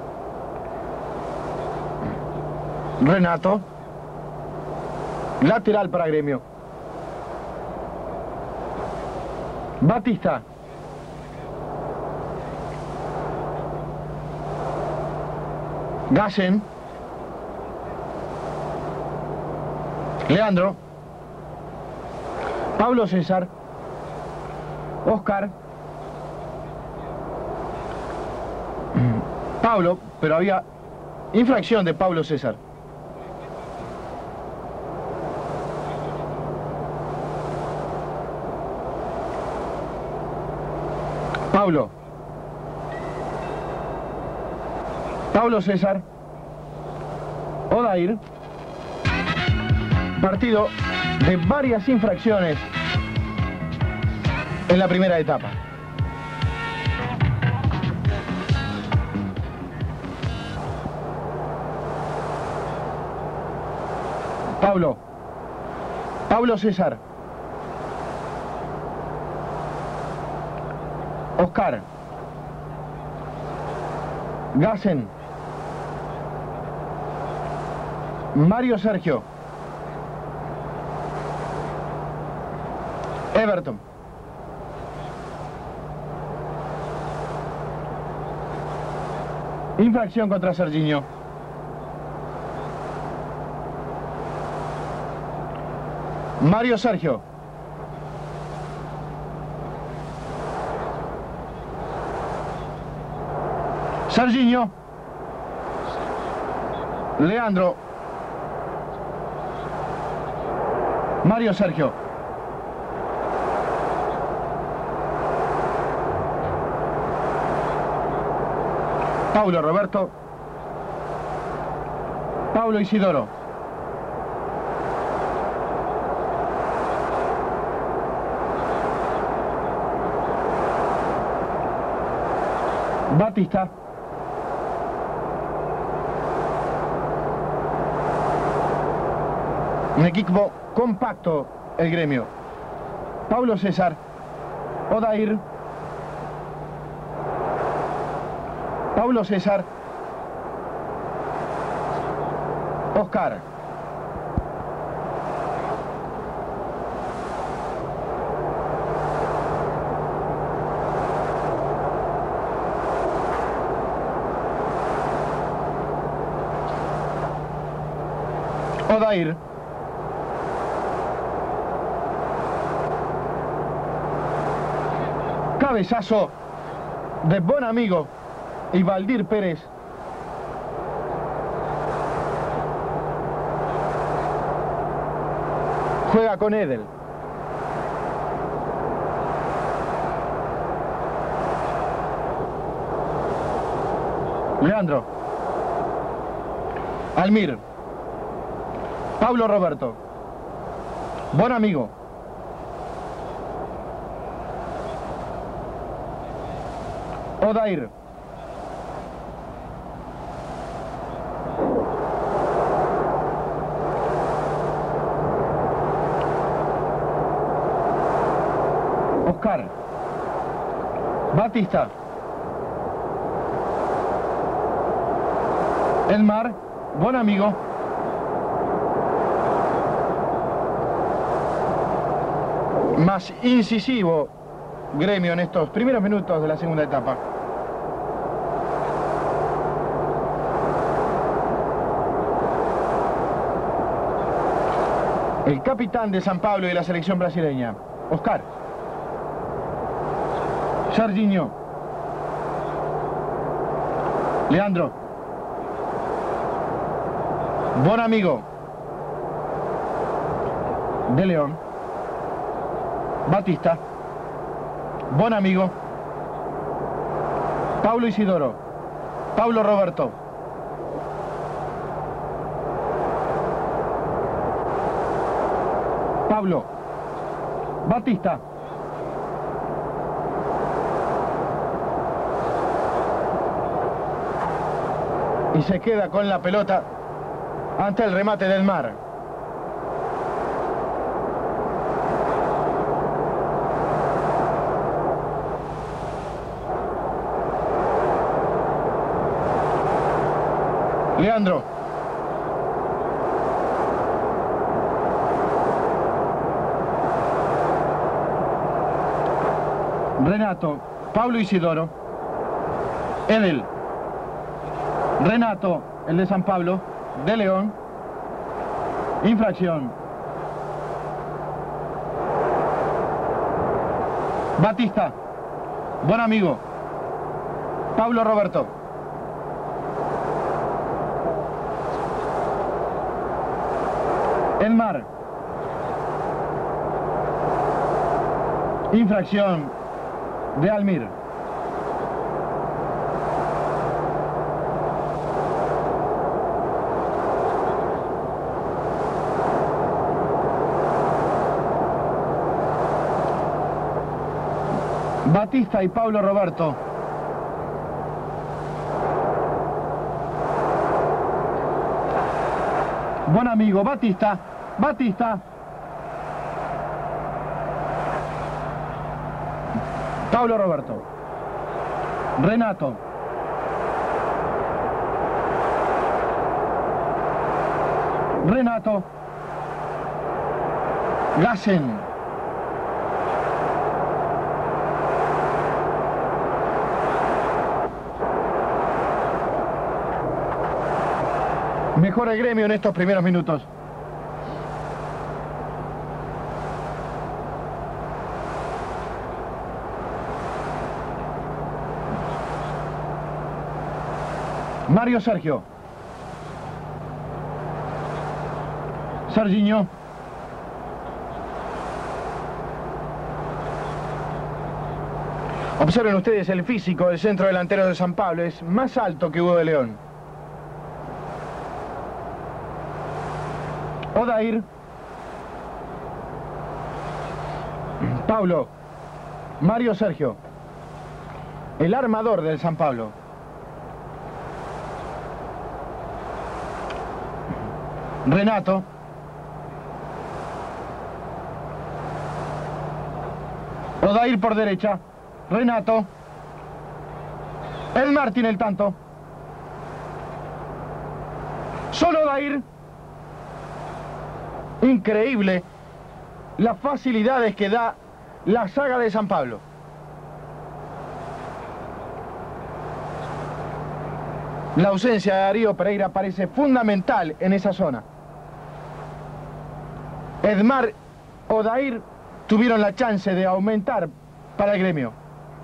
[SPEAKER 1] Renato. Lateral para Gremio. Batista. Gacén. Leandro. Pablo César. Oscar. Pablo, pero había infracción de Pablo César. Pablo. Pablo César. Odair. Partido de varias infracciones en la primera etapa. Pablo. Pablo César. Oscar. Gassen. Mario Sergio. Everton. Infracción contra Serginho. Mario Sergio. Serginho. Leandro. Mario Sergio. Paulo Roberto. Paulo Isidoro. Batista. Un equipo compacto el Gremio. Pablo César. Odair. Paulo César. Oscar. Odair. Cabezazo de buen amigo y Valdir Pérez. Juega con Edel. Leandro. Almir. Pablo Roberto. Buen amigo. Odair. Oscar. Batista. Elmar. Buen amigo. Más incisivo Gremio en estos primeros minutos de la segunda etapa. El capitán de San Pablo y de la selección brasileña, Oscar. Serginho. Leandro. Buen amigo. De León. Batista. Buen amigo. Paulo Isidoro. Paulo Roberto. Pablo. Batista. Y se queda con la pelota ante el remate del Mar. Leandro. Renato. Paulo Isidoro. Edel. Renato, el de San Pablo. De León. Infracción. Batista. Buen amigo. Paulo Roberto. Elmar. Infracción de Almir. Batista y Paulo Roberto. Buen amigo Batista. Batista. Paulo Roberto. Renato. Renato. Gassen. Mejor el Gremio en estos primeros minutos. Mario Sergio. Serginho. Observen ustedes el físico del centro delantero de San Pablo. Es más alto que Hugo de León. Odair. Paulo. Mario Sergio. El armador del San Pablo. Renato. Odair por derecha. Renato. Edmar tiene el tanto. Solo Odair. Increíble las facilidades que da la saga de San Pablo. La ausencia de Darío Pereira parece fundamental en esa zona. Edmar, Odair tuvieron la chance de aumentar para el Gremio.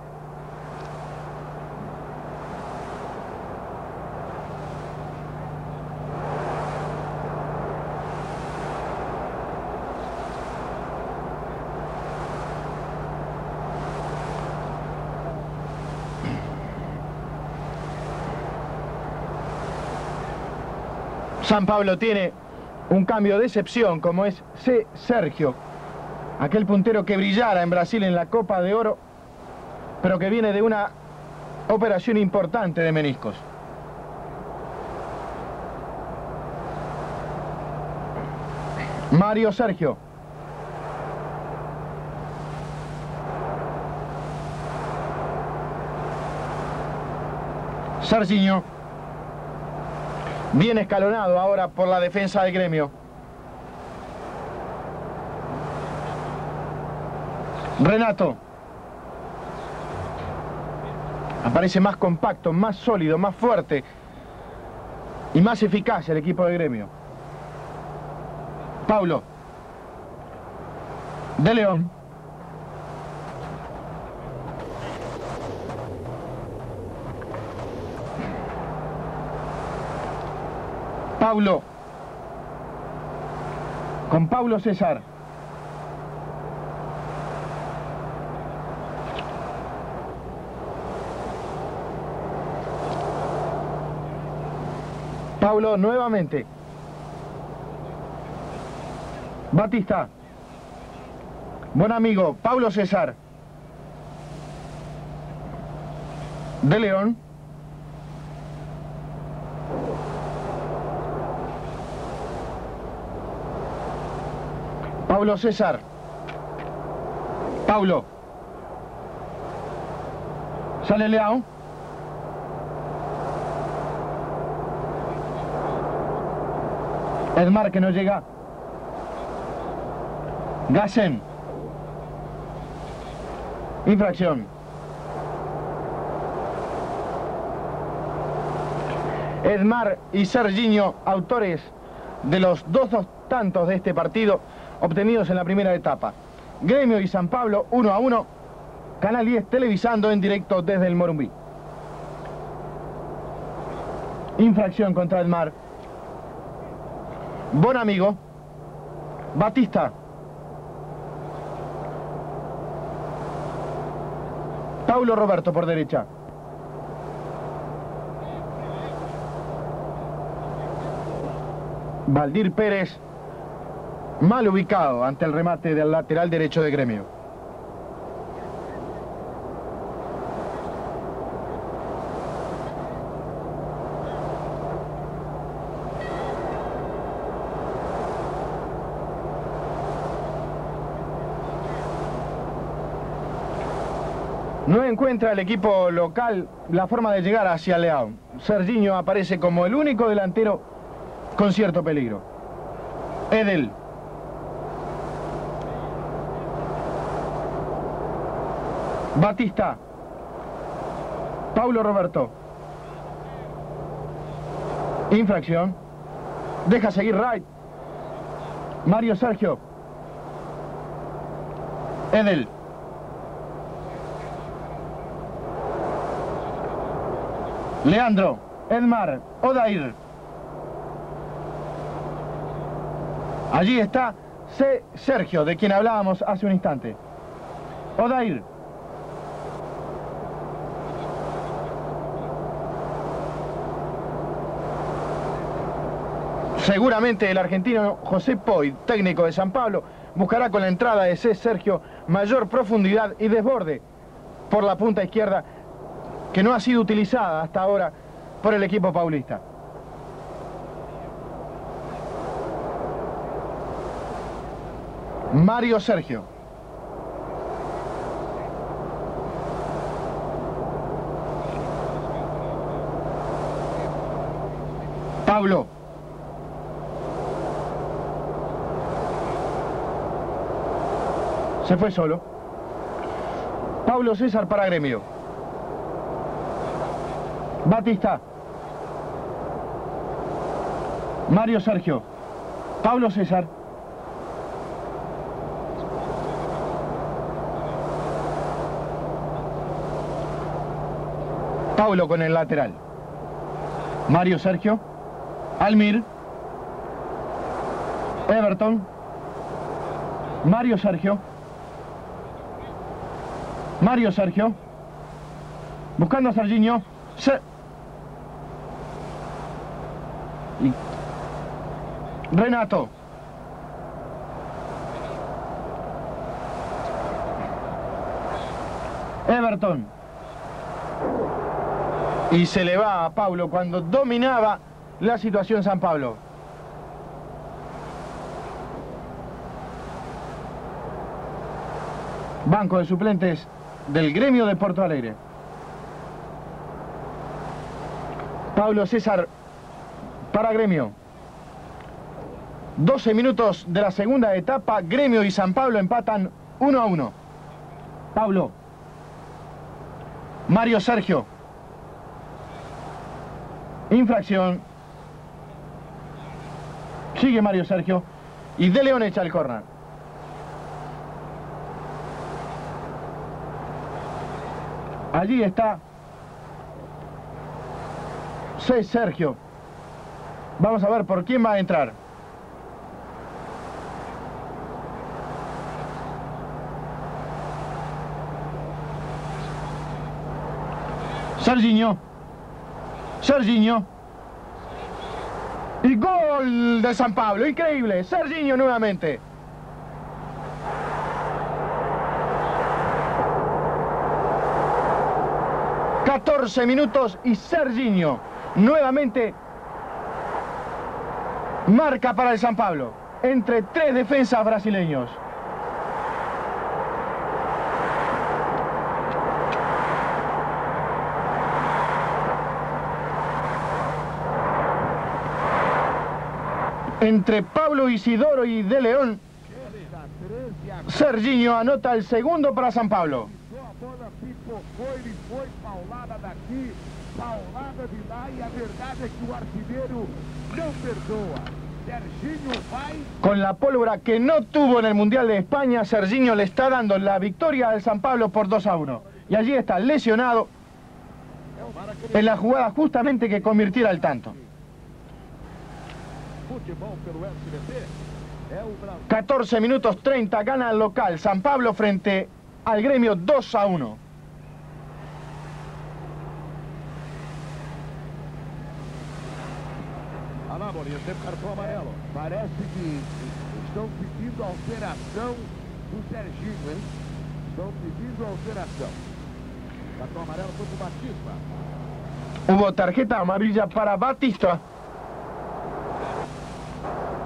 [SPEAKER 1] San Pablo tiene un cambio de excepción, como es C. Sergio, aquel puntero que brillara en Brasil en la Copa de Oro, pero que viene de una operación importante de meniscos. Mario Sergio. Serginho. Bien escalonado ahora por la defensa del Gremio. Renato. Aparece más compacto, más sólido, más fuerte y más eficaz el equipo del Gremio. Paulo. De León. Paulo. Con Paulo César. Paulo nuevamente. Batista. Buen amigo. Paulo César. De León. Paulo César. Paulo. Sale Leao. Edmar que no llega. Gassen. Infracción. Edmar y Serginho, autores de los dos, dos tantos de este partido obtenidos en la primera etapa. Gremio y San Pablo, uno a uno. Canal diez televisando en directo desde el Morumbí. Infracción contra Edmar. Buen amigo. Batista. Paulo Roberto por derecha. Valdir Pérez, mal ubicado ante el remate del lateral derecho de Gremio. No encuentra el equipo local la forma de llegar hacia Leao. Serginho aparece como el único delantero con cierto peligro. Edel. Batista. Paulo Roberto. Infracción. Deja seguir Wright. Mario Sergio. Edel. Leandro. Edmar. Odair. Allí está C. Sergio, de quien hablábamos hace un instante. Odair. Seguramente el argentino José Poy, técnico de San Pablo, buscará con la entrada de C. Sergio mayor profundidad y desborde por la punta izquierda, que no ha sido utilizada hasta ahora por el equipo paulista. Mario Sergio. Pablo. Se fue solo. Pablo César para Gremio. Batista. Mario Sergio. Pablo César. Paulo con el lateral. Mario Sergio. Almir. Everton. Mario Sergio. Mario Sergio. Buscando a Serginho. Se... Y... Renato. Everton. Y se le va a Paulo cuando dominaba la situación San Pablo. Banco de suplentes del Gremio de Porto Alegre. Paulo César para Gremio. doce minutos de la segunda etapa. Gremio y San Pablo empatan uno a uno. Pablo. Mario Sergio. Infracción. Sigue Mario Sergio. Y De León echa el córner. Allí está C. Sergio. Vamos a ver por quién va a entrar. Serginho. Serginho. Y gol de San Pablo. Increíble. Serginho nuevamente. catorce minutos y Serginho nuevamente marca para el San Pablo entre tres defensas brasileños. Entre Pablo Isidoro y De León, Serginho anota el segundo para San Pablo.
[SPEAKER 3] Foi, foi paulada daqui, paulada de lá, e a verdade é que o artilheiro não perdoa. Serginho vai.
[SPEAKER 1] Con la pólvora que no tuvo en el Mundial de España, Serginho le está dando la victoria al San Pablo por dos a uno. Y allí está lesionado en la jugada justamente que convirtiera el tanto. catorce minutos treinta, gana el local San Pablo frente al Gremio dos a uno.
[SPEAKER 3] Cartão amarelo. Parece que estão pedindo alteração do Serginho, hein? Estão pedindo alteração. Cartão amarelo foi pro Batista.
[SPEAKER 1] Hubo tarjeta amarilla para Batista.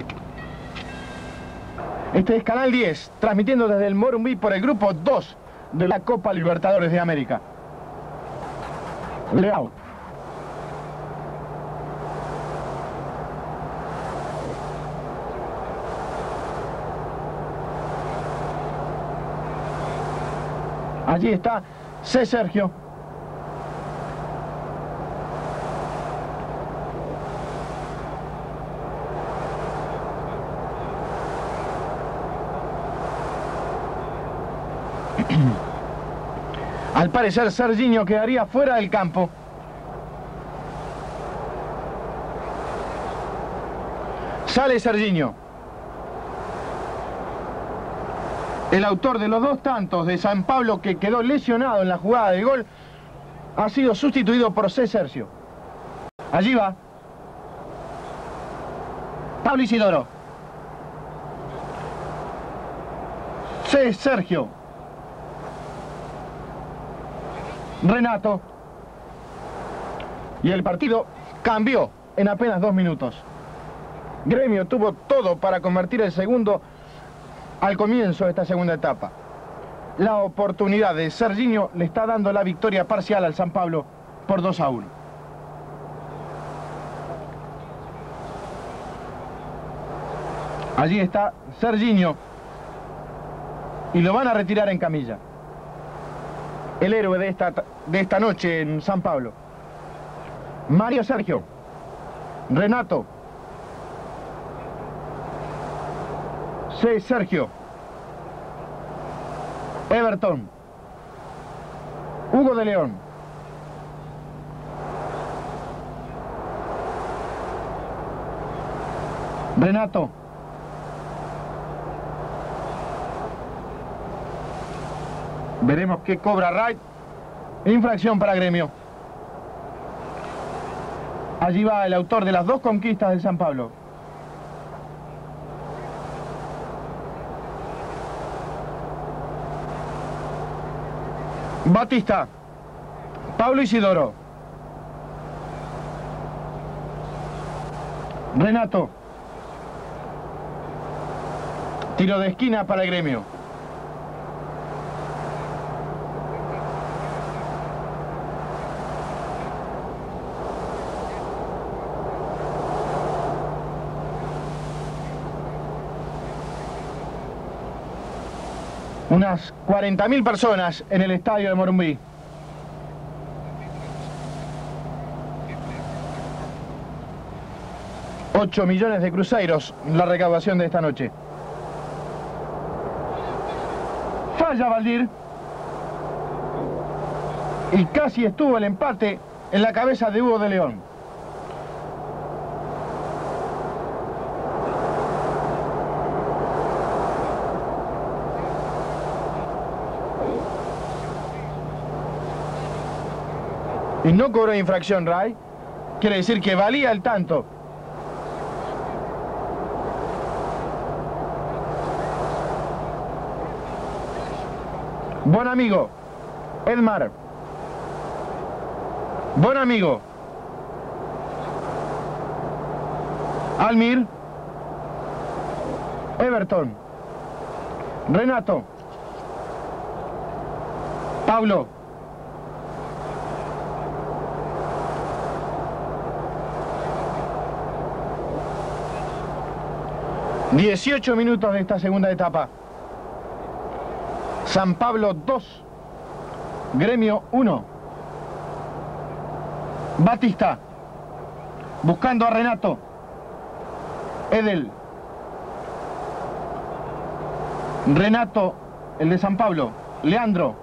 [SPEAKER 1] Este es Canal diez, transmitiendo desde el Morumbi por el grupo dos de la Copa Libertadores de América. Leao. Allí está C. Sergio. Al parecer Serginho quedaría fuera del campo. Sale Serginho. El autor de los dos tantos de San Pablo, que quedó lesionado en la jugada de gol, ha sido sustituido por C. Sergio. Allí va Pablo Isidoro. C. Sergio. Renato. Y el partido cambió en apenas dos minutos. Gremio tuvo todo para convertir el segundo al comienzo de esta segunda etapa. La oportunidad de Serginho le está dando la victoria parcial al San Pablo por dos a uno. Allí está Serginho y lo van a retirar en camilla. El héroe de esta, de esta noche en San Pablo. Mario Sergio. Renato. C. Sergio. Everton. Hugo de León. Renato. Veremos qué cobra Wright. Infracción para Gremio. Allí va el autor de las dos conquistas del San Pablo. Batista. Pablo Isidoro. Renato. Tiro de esquina para el Gremio. Unas cuarenta mil personas en el estadio de Morumbí. ocho millones de cruzeiros la recaudación de esta noche. Falla Valdir. Y casi estuvo el empate en la cabeza de Hugo de León. Y no cobró infracción Ray. Quiere decir que valía el tanto. Buen amigo. Edmar. Buen amigo. Almir. Everton. Renato. Pablo. dieciocho minutos de esta segunda etapa. San Pablo dos. Gremio uno. Batista. Buscando a Renato. Edel. Renato, el de San Pablo. Leandro.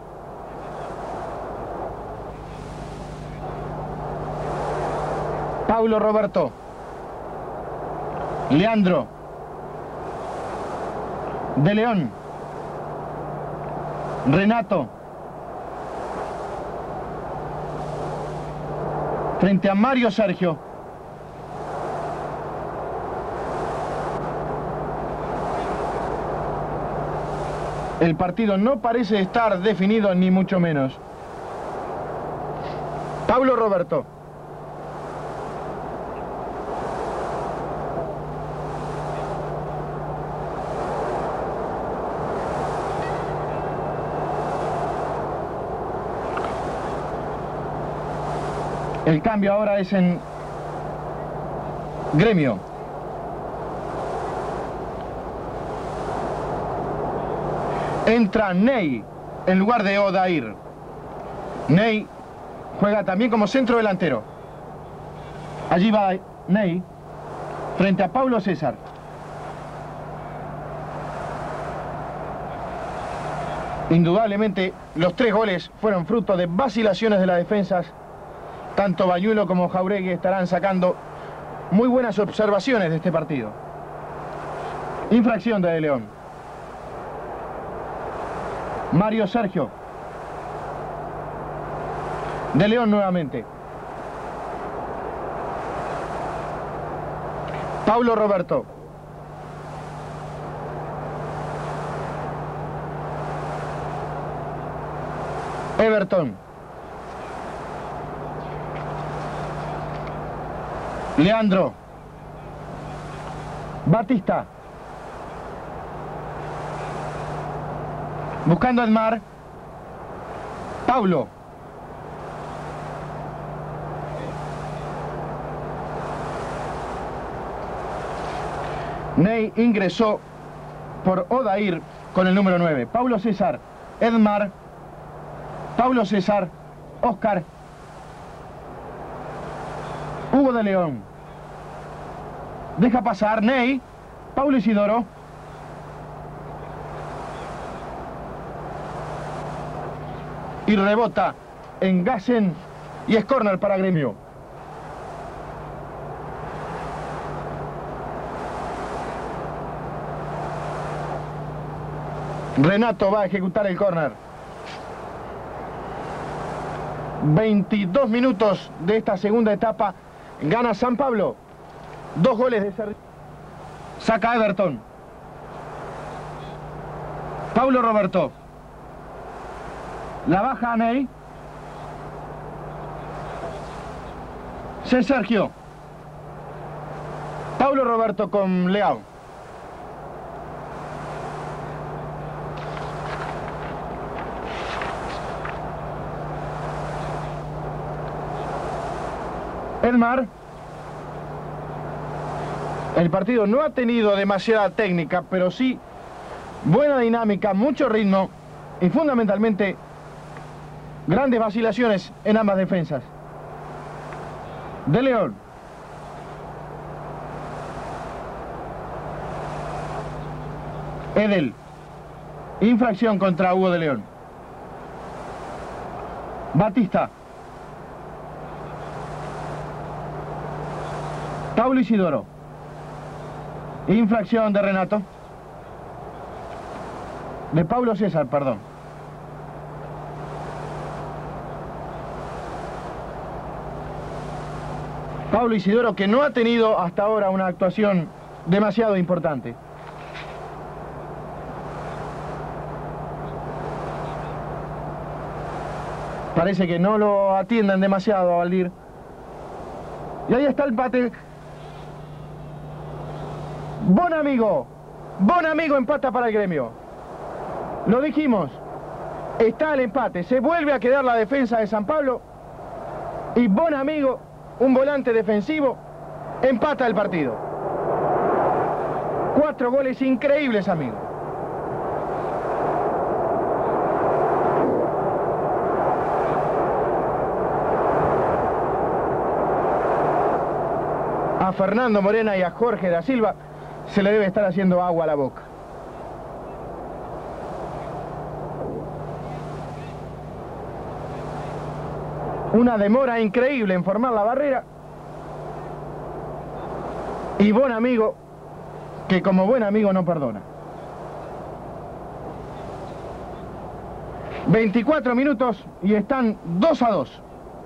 [SPEAKER 1] Paulo Roberto. Leandro. De León. Renato. Frente a Mario Sergio. El partido no parece estar definido ni mucho menos. Paulo Roberto. El cambio ahora es en Gremio. Entra Ney en lugar de Odair. Ney juega también como centro delantero. Allí va Ney frente a Paulo César. Indudablemente los tres goles fueron fruto de vacilaciones de las defensas. Tanto Bañuelo como Jauregui estarán sacando muy buenas observaciones de este partido. Infracción de De León. Mario Sergio. De León nuevamente. Paulo Roberto. Everton. Leandro. Batista. Buscando el mar. Paulo. Ney ingresó por Odair con el número nueve. Paulo César. Edmar. Paulo César. Oscar. Hugo de León. Deja pasar Ney. Paulo Isidoro. Y rebota en Gassen y es córner para Gremio. Renato va a ejecutar el córner. veintidós minutos de esta segunda etapa. Gana San Pablo. Dos goles de Ser... Saca Everton. Paulo Roberto. La baja a Ney. C. Sergio. Paulo Roberto con Leao. Edmar. El partido no ha tenido demasiada técnica, pero sí buena dinámica, mucho ritmo y fundamentalmente grandes vacilaciones en ambas defensas. De León. Edel. Infracción contra Hugo de León. Batista. Paulo Isidoro. Infracción de Renato. De Paulo César, perdón. Paulo Isidoro, que no ha tenido hasta ahora una actuación demasiado importante. Parece que no lo atienden demasiado a Valdir. Y ahí está el empate. Bonamigo. Bonamigo empata para el Gremio. Lo dijimos. Está el empate. Se vuelve a quedar la defensa de San Pablo. Y Bonamigo, un volante defensivo, empata el partido. Cuatro goles increíbles, amigos. A Fernando Morena y a Jorge da Silva se le debe estar haciendo agua a la boca. Una demora increíble en formar la barrera. Y Bonamigo, que como buen amigo no perdona. veinticuatro minutos y están dos a dos.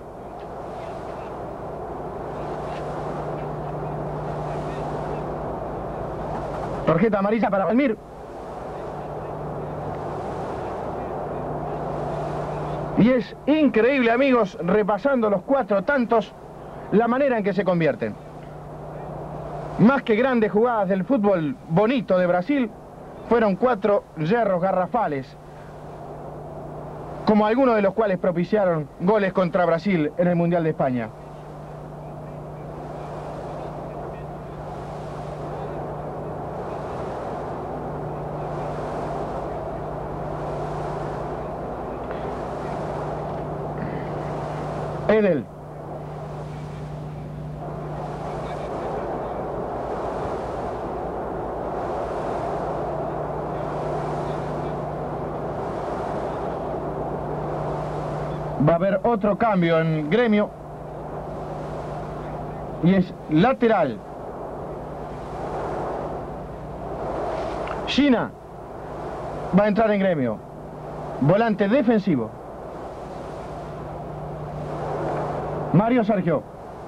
[SPEAKER 1] Tarjeta amarilla para Valmir. Y es increíble, amigos, repasando los cuatro tantos, la manera en que se convierten. Más que grandes jugadas del fútbol bonito de Brasil, fueron cuatro yerros garrafales, como algunos de los cuales propiciaron goles contra Brasil en el Mundial de España. Edel. Va a haber otro cambio en Gremio. Y es lateral. China va a entrar en Gremio. Volante defensivo. Mario Sergio.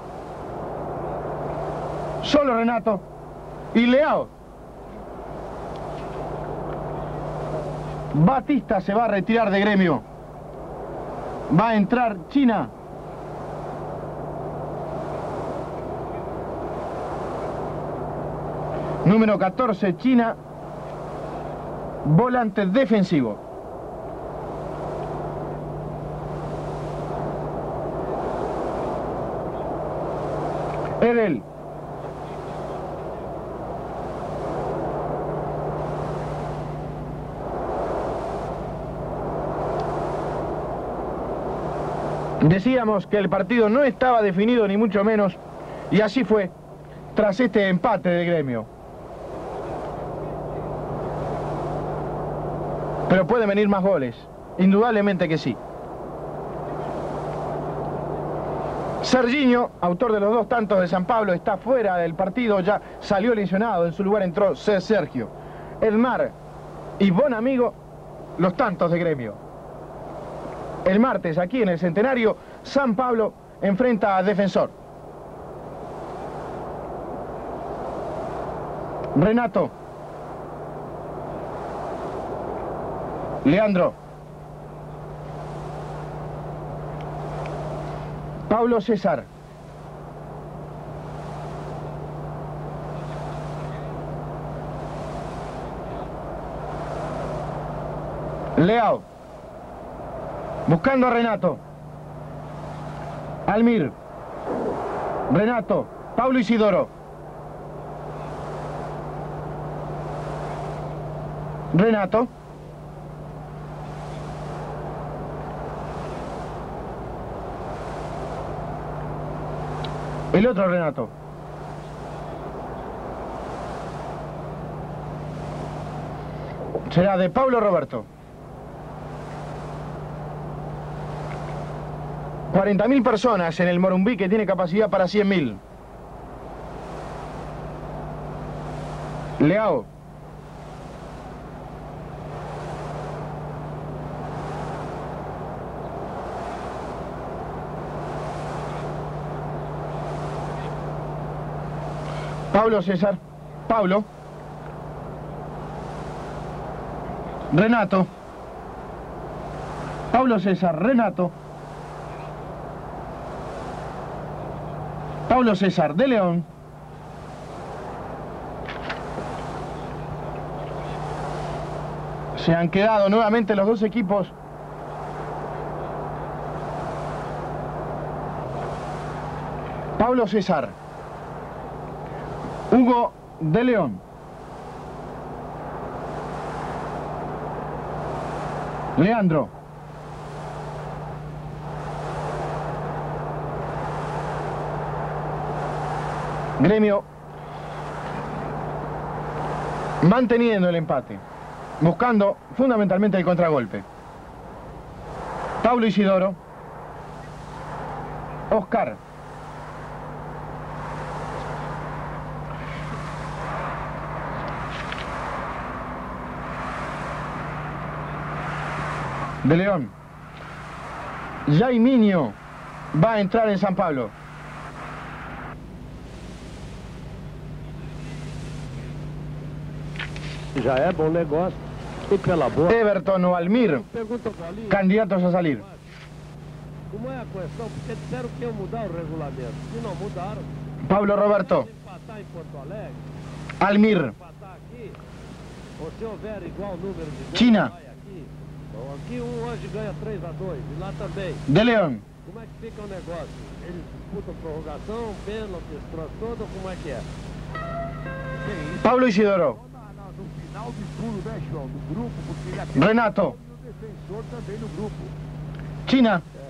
[SPEAKER 1] Solo Renato. Y Leao. Batista se va a retirar de Gremio. Va a entrar China. Número catorce, China. Volante defensivo. Edel. Decíamos que el partido no estaba definido ni mucho menos, y así fue tras este empate de Gremio. Pero pueden venir más goles, indudablemente que sí. Serginho, autor de los dos tantos de San Pablo, está fuera del partido, ya salió lesionado, en su lugar entró C. Sergio. Elmar y Bonamigo, los tantos de Gremio. El martes, aquí en el Centenario, San Pablo enfrenta a Defensor. Renato. Leandro. Pablo César. Leao. Buscando a Renato. Almir. Renato. Pablo Isidoro. Renato. El otro Renato. Será de Pablo Roberto. cuarenta mil personas en el Morumbí, que tiene capacidad para cien mil. Leao. Pablo César. Pablo. Renato. Pablo César. Renato. Pablo César de León. Se han quedado nuevamente los dos equipos. Pablo César. Hugo de León. Leandro. Gremio manteniendo el empate, buscando fundamentalmente el contragolpe. Pablo Isidoro. Oscar. De León. Jaiminho va a entrar en San Pablo.
[SPEAKER 4] Já é bom negócio. E pela boa.
[SPEAKER 1] Everton o Almir, candidatos a salir.
[SPEAKER 4] Como é a questão? Porque disseram que iam mudar o regulamento. Se não mudaram.
[SPEAKER 1] Pablo Roberto.
[SPEAKER 4] Empatar em Porto Alegre.
[SPEAKER 1] Almir.
[SPEAKER 4] Empatar aqui. Ou se houver igual número de gols,
[SPEAKER 1] China.
[SPEAKER 4] vai aqui. Então, aqui um hoje ganha três a dois. E lá também.
[SPEAKER 1] De León.
[SPEAKER 4] Como é que fica o negócio? Eles disputam prorrogação, pênalti, troço todo, ou como é que é?
[SPEAKER 1] Pablo Isidoro.
[SPEAKER 3] No final de tudo, né, João? Do grupo, porque ele atende
[SPEAKER 1] Renato.
[SPEAKER 3] o defensor também no grupo.
[SPEAKER 1] China.
[SPEAKER 4] É,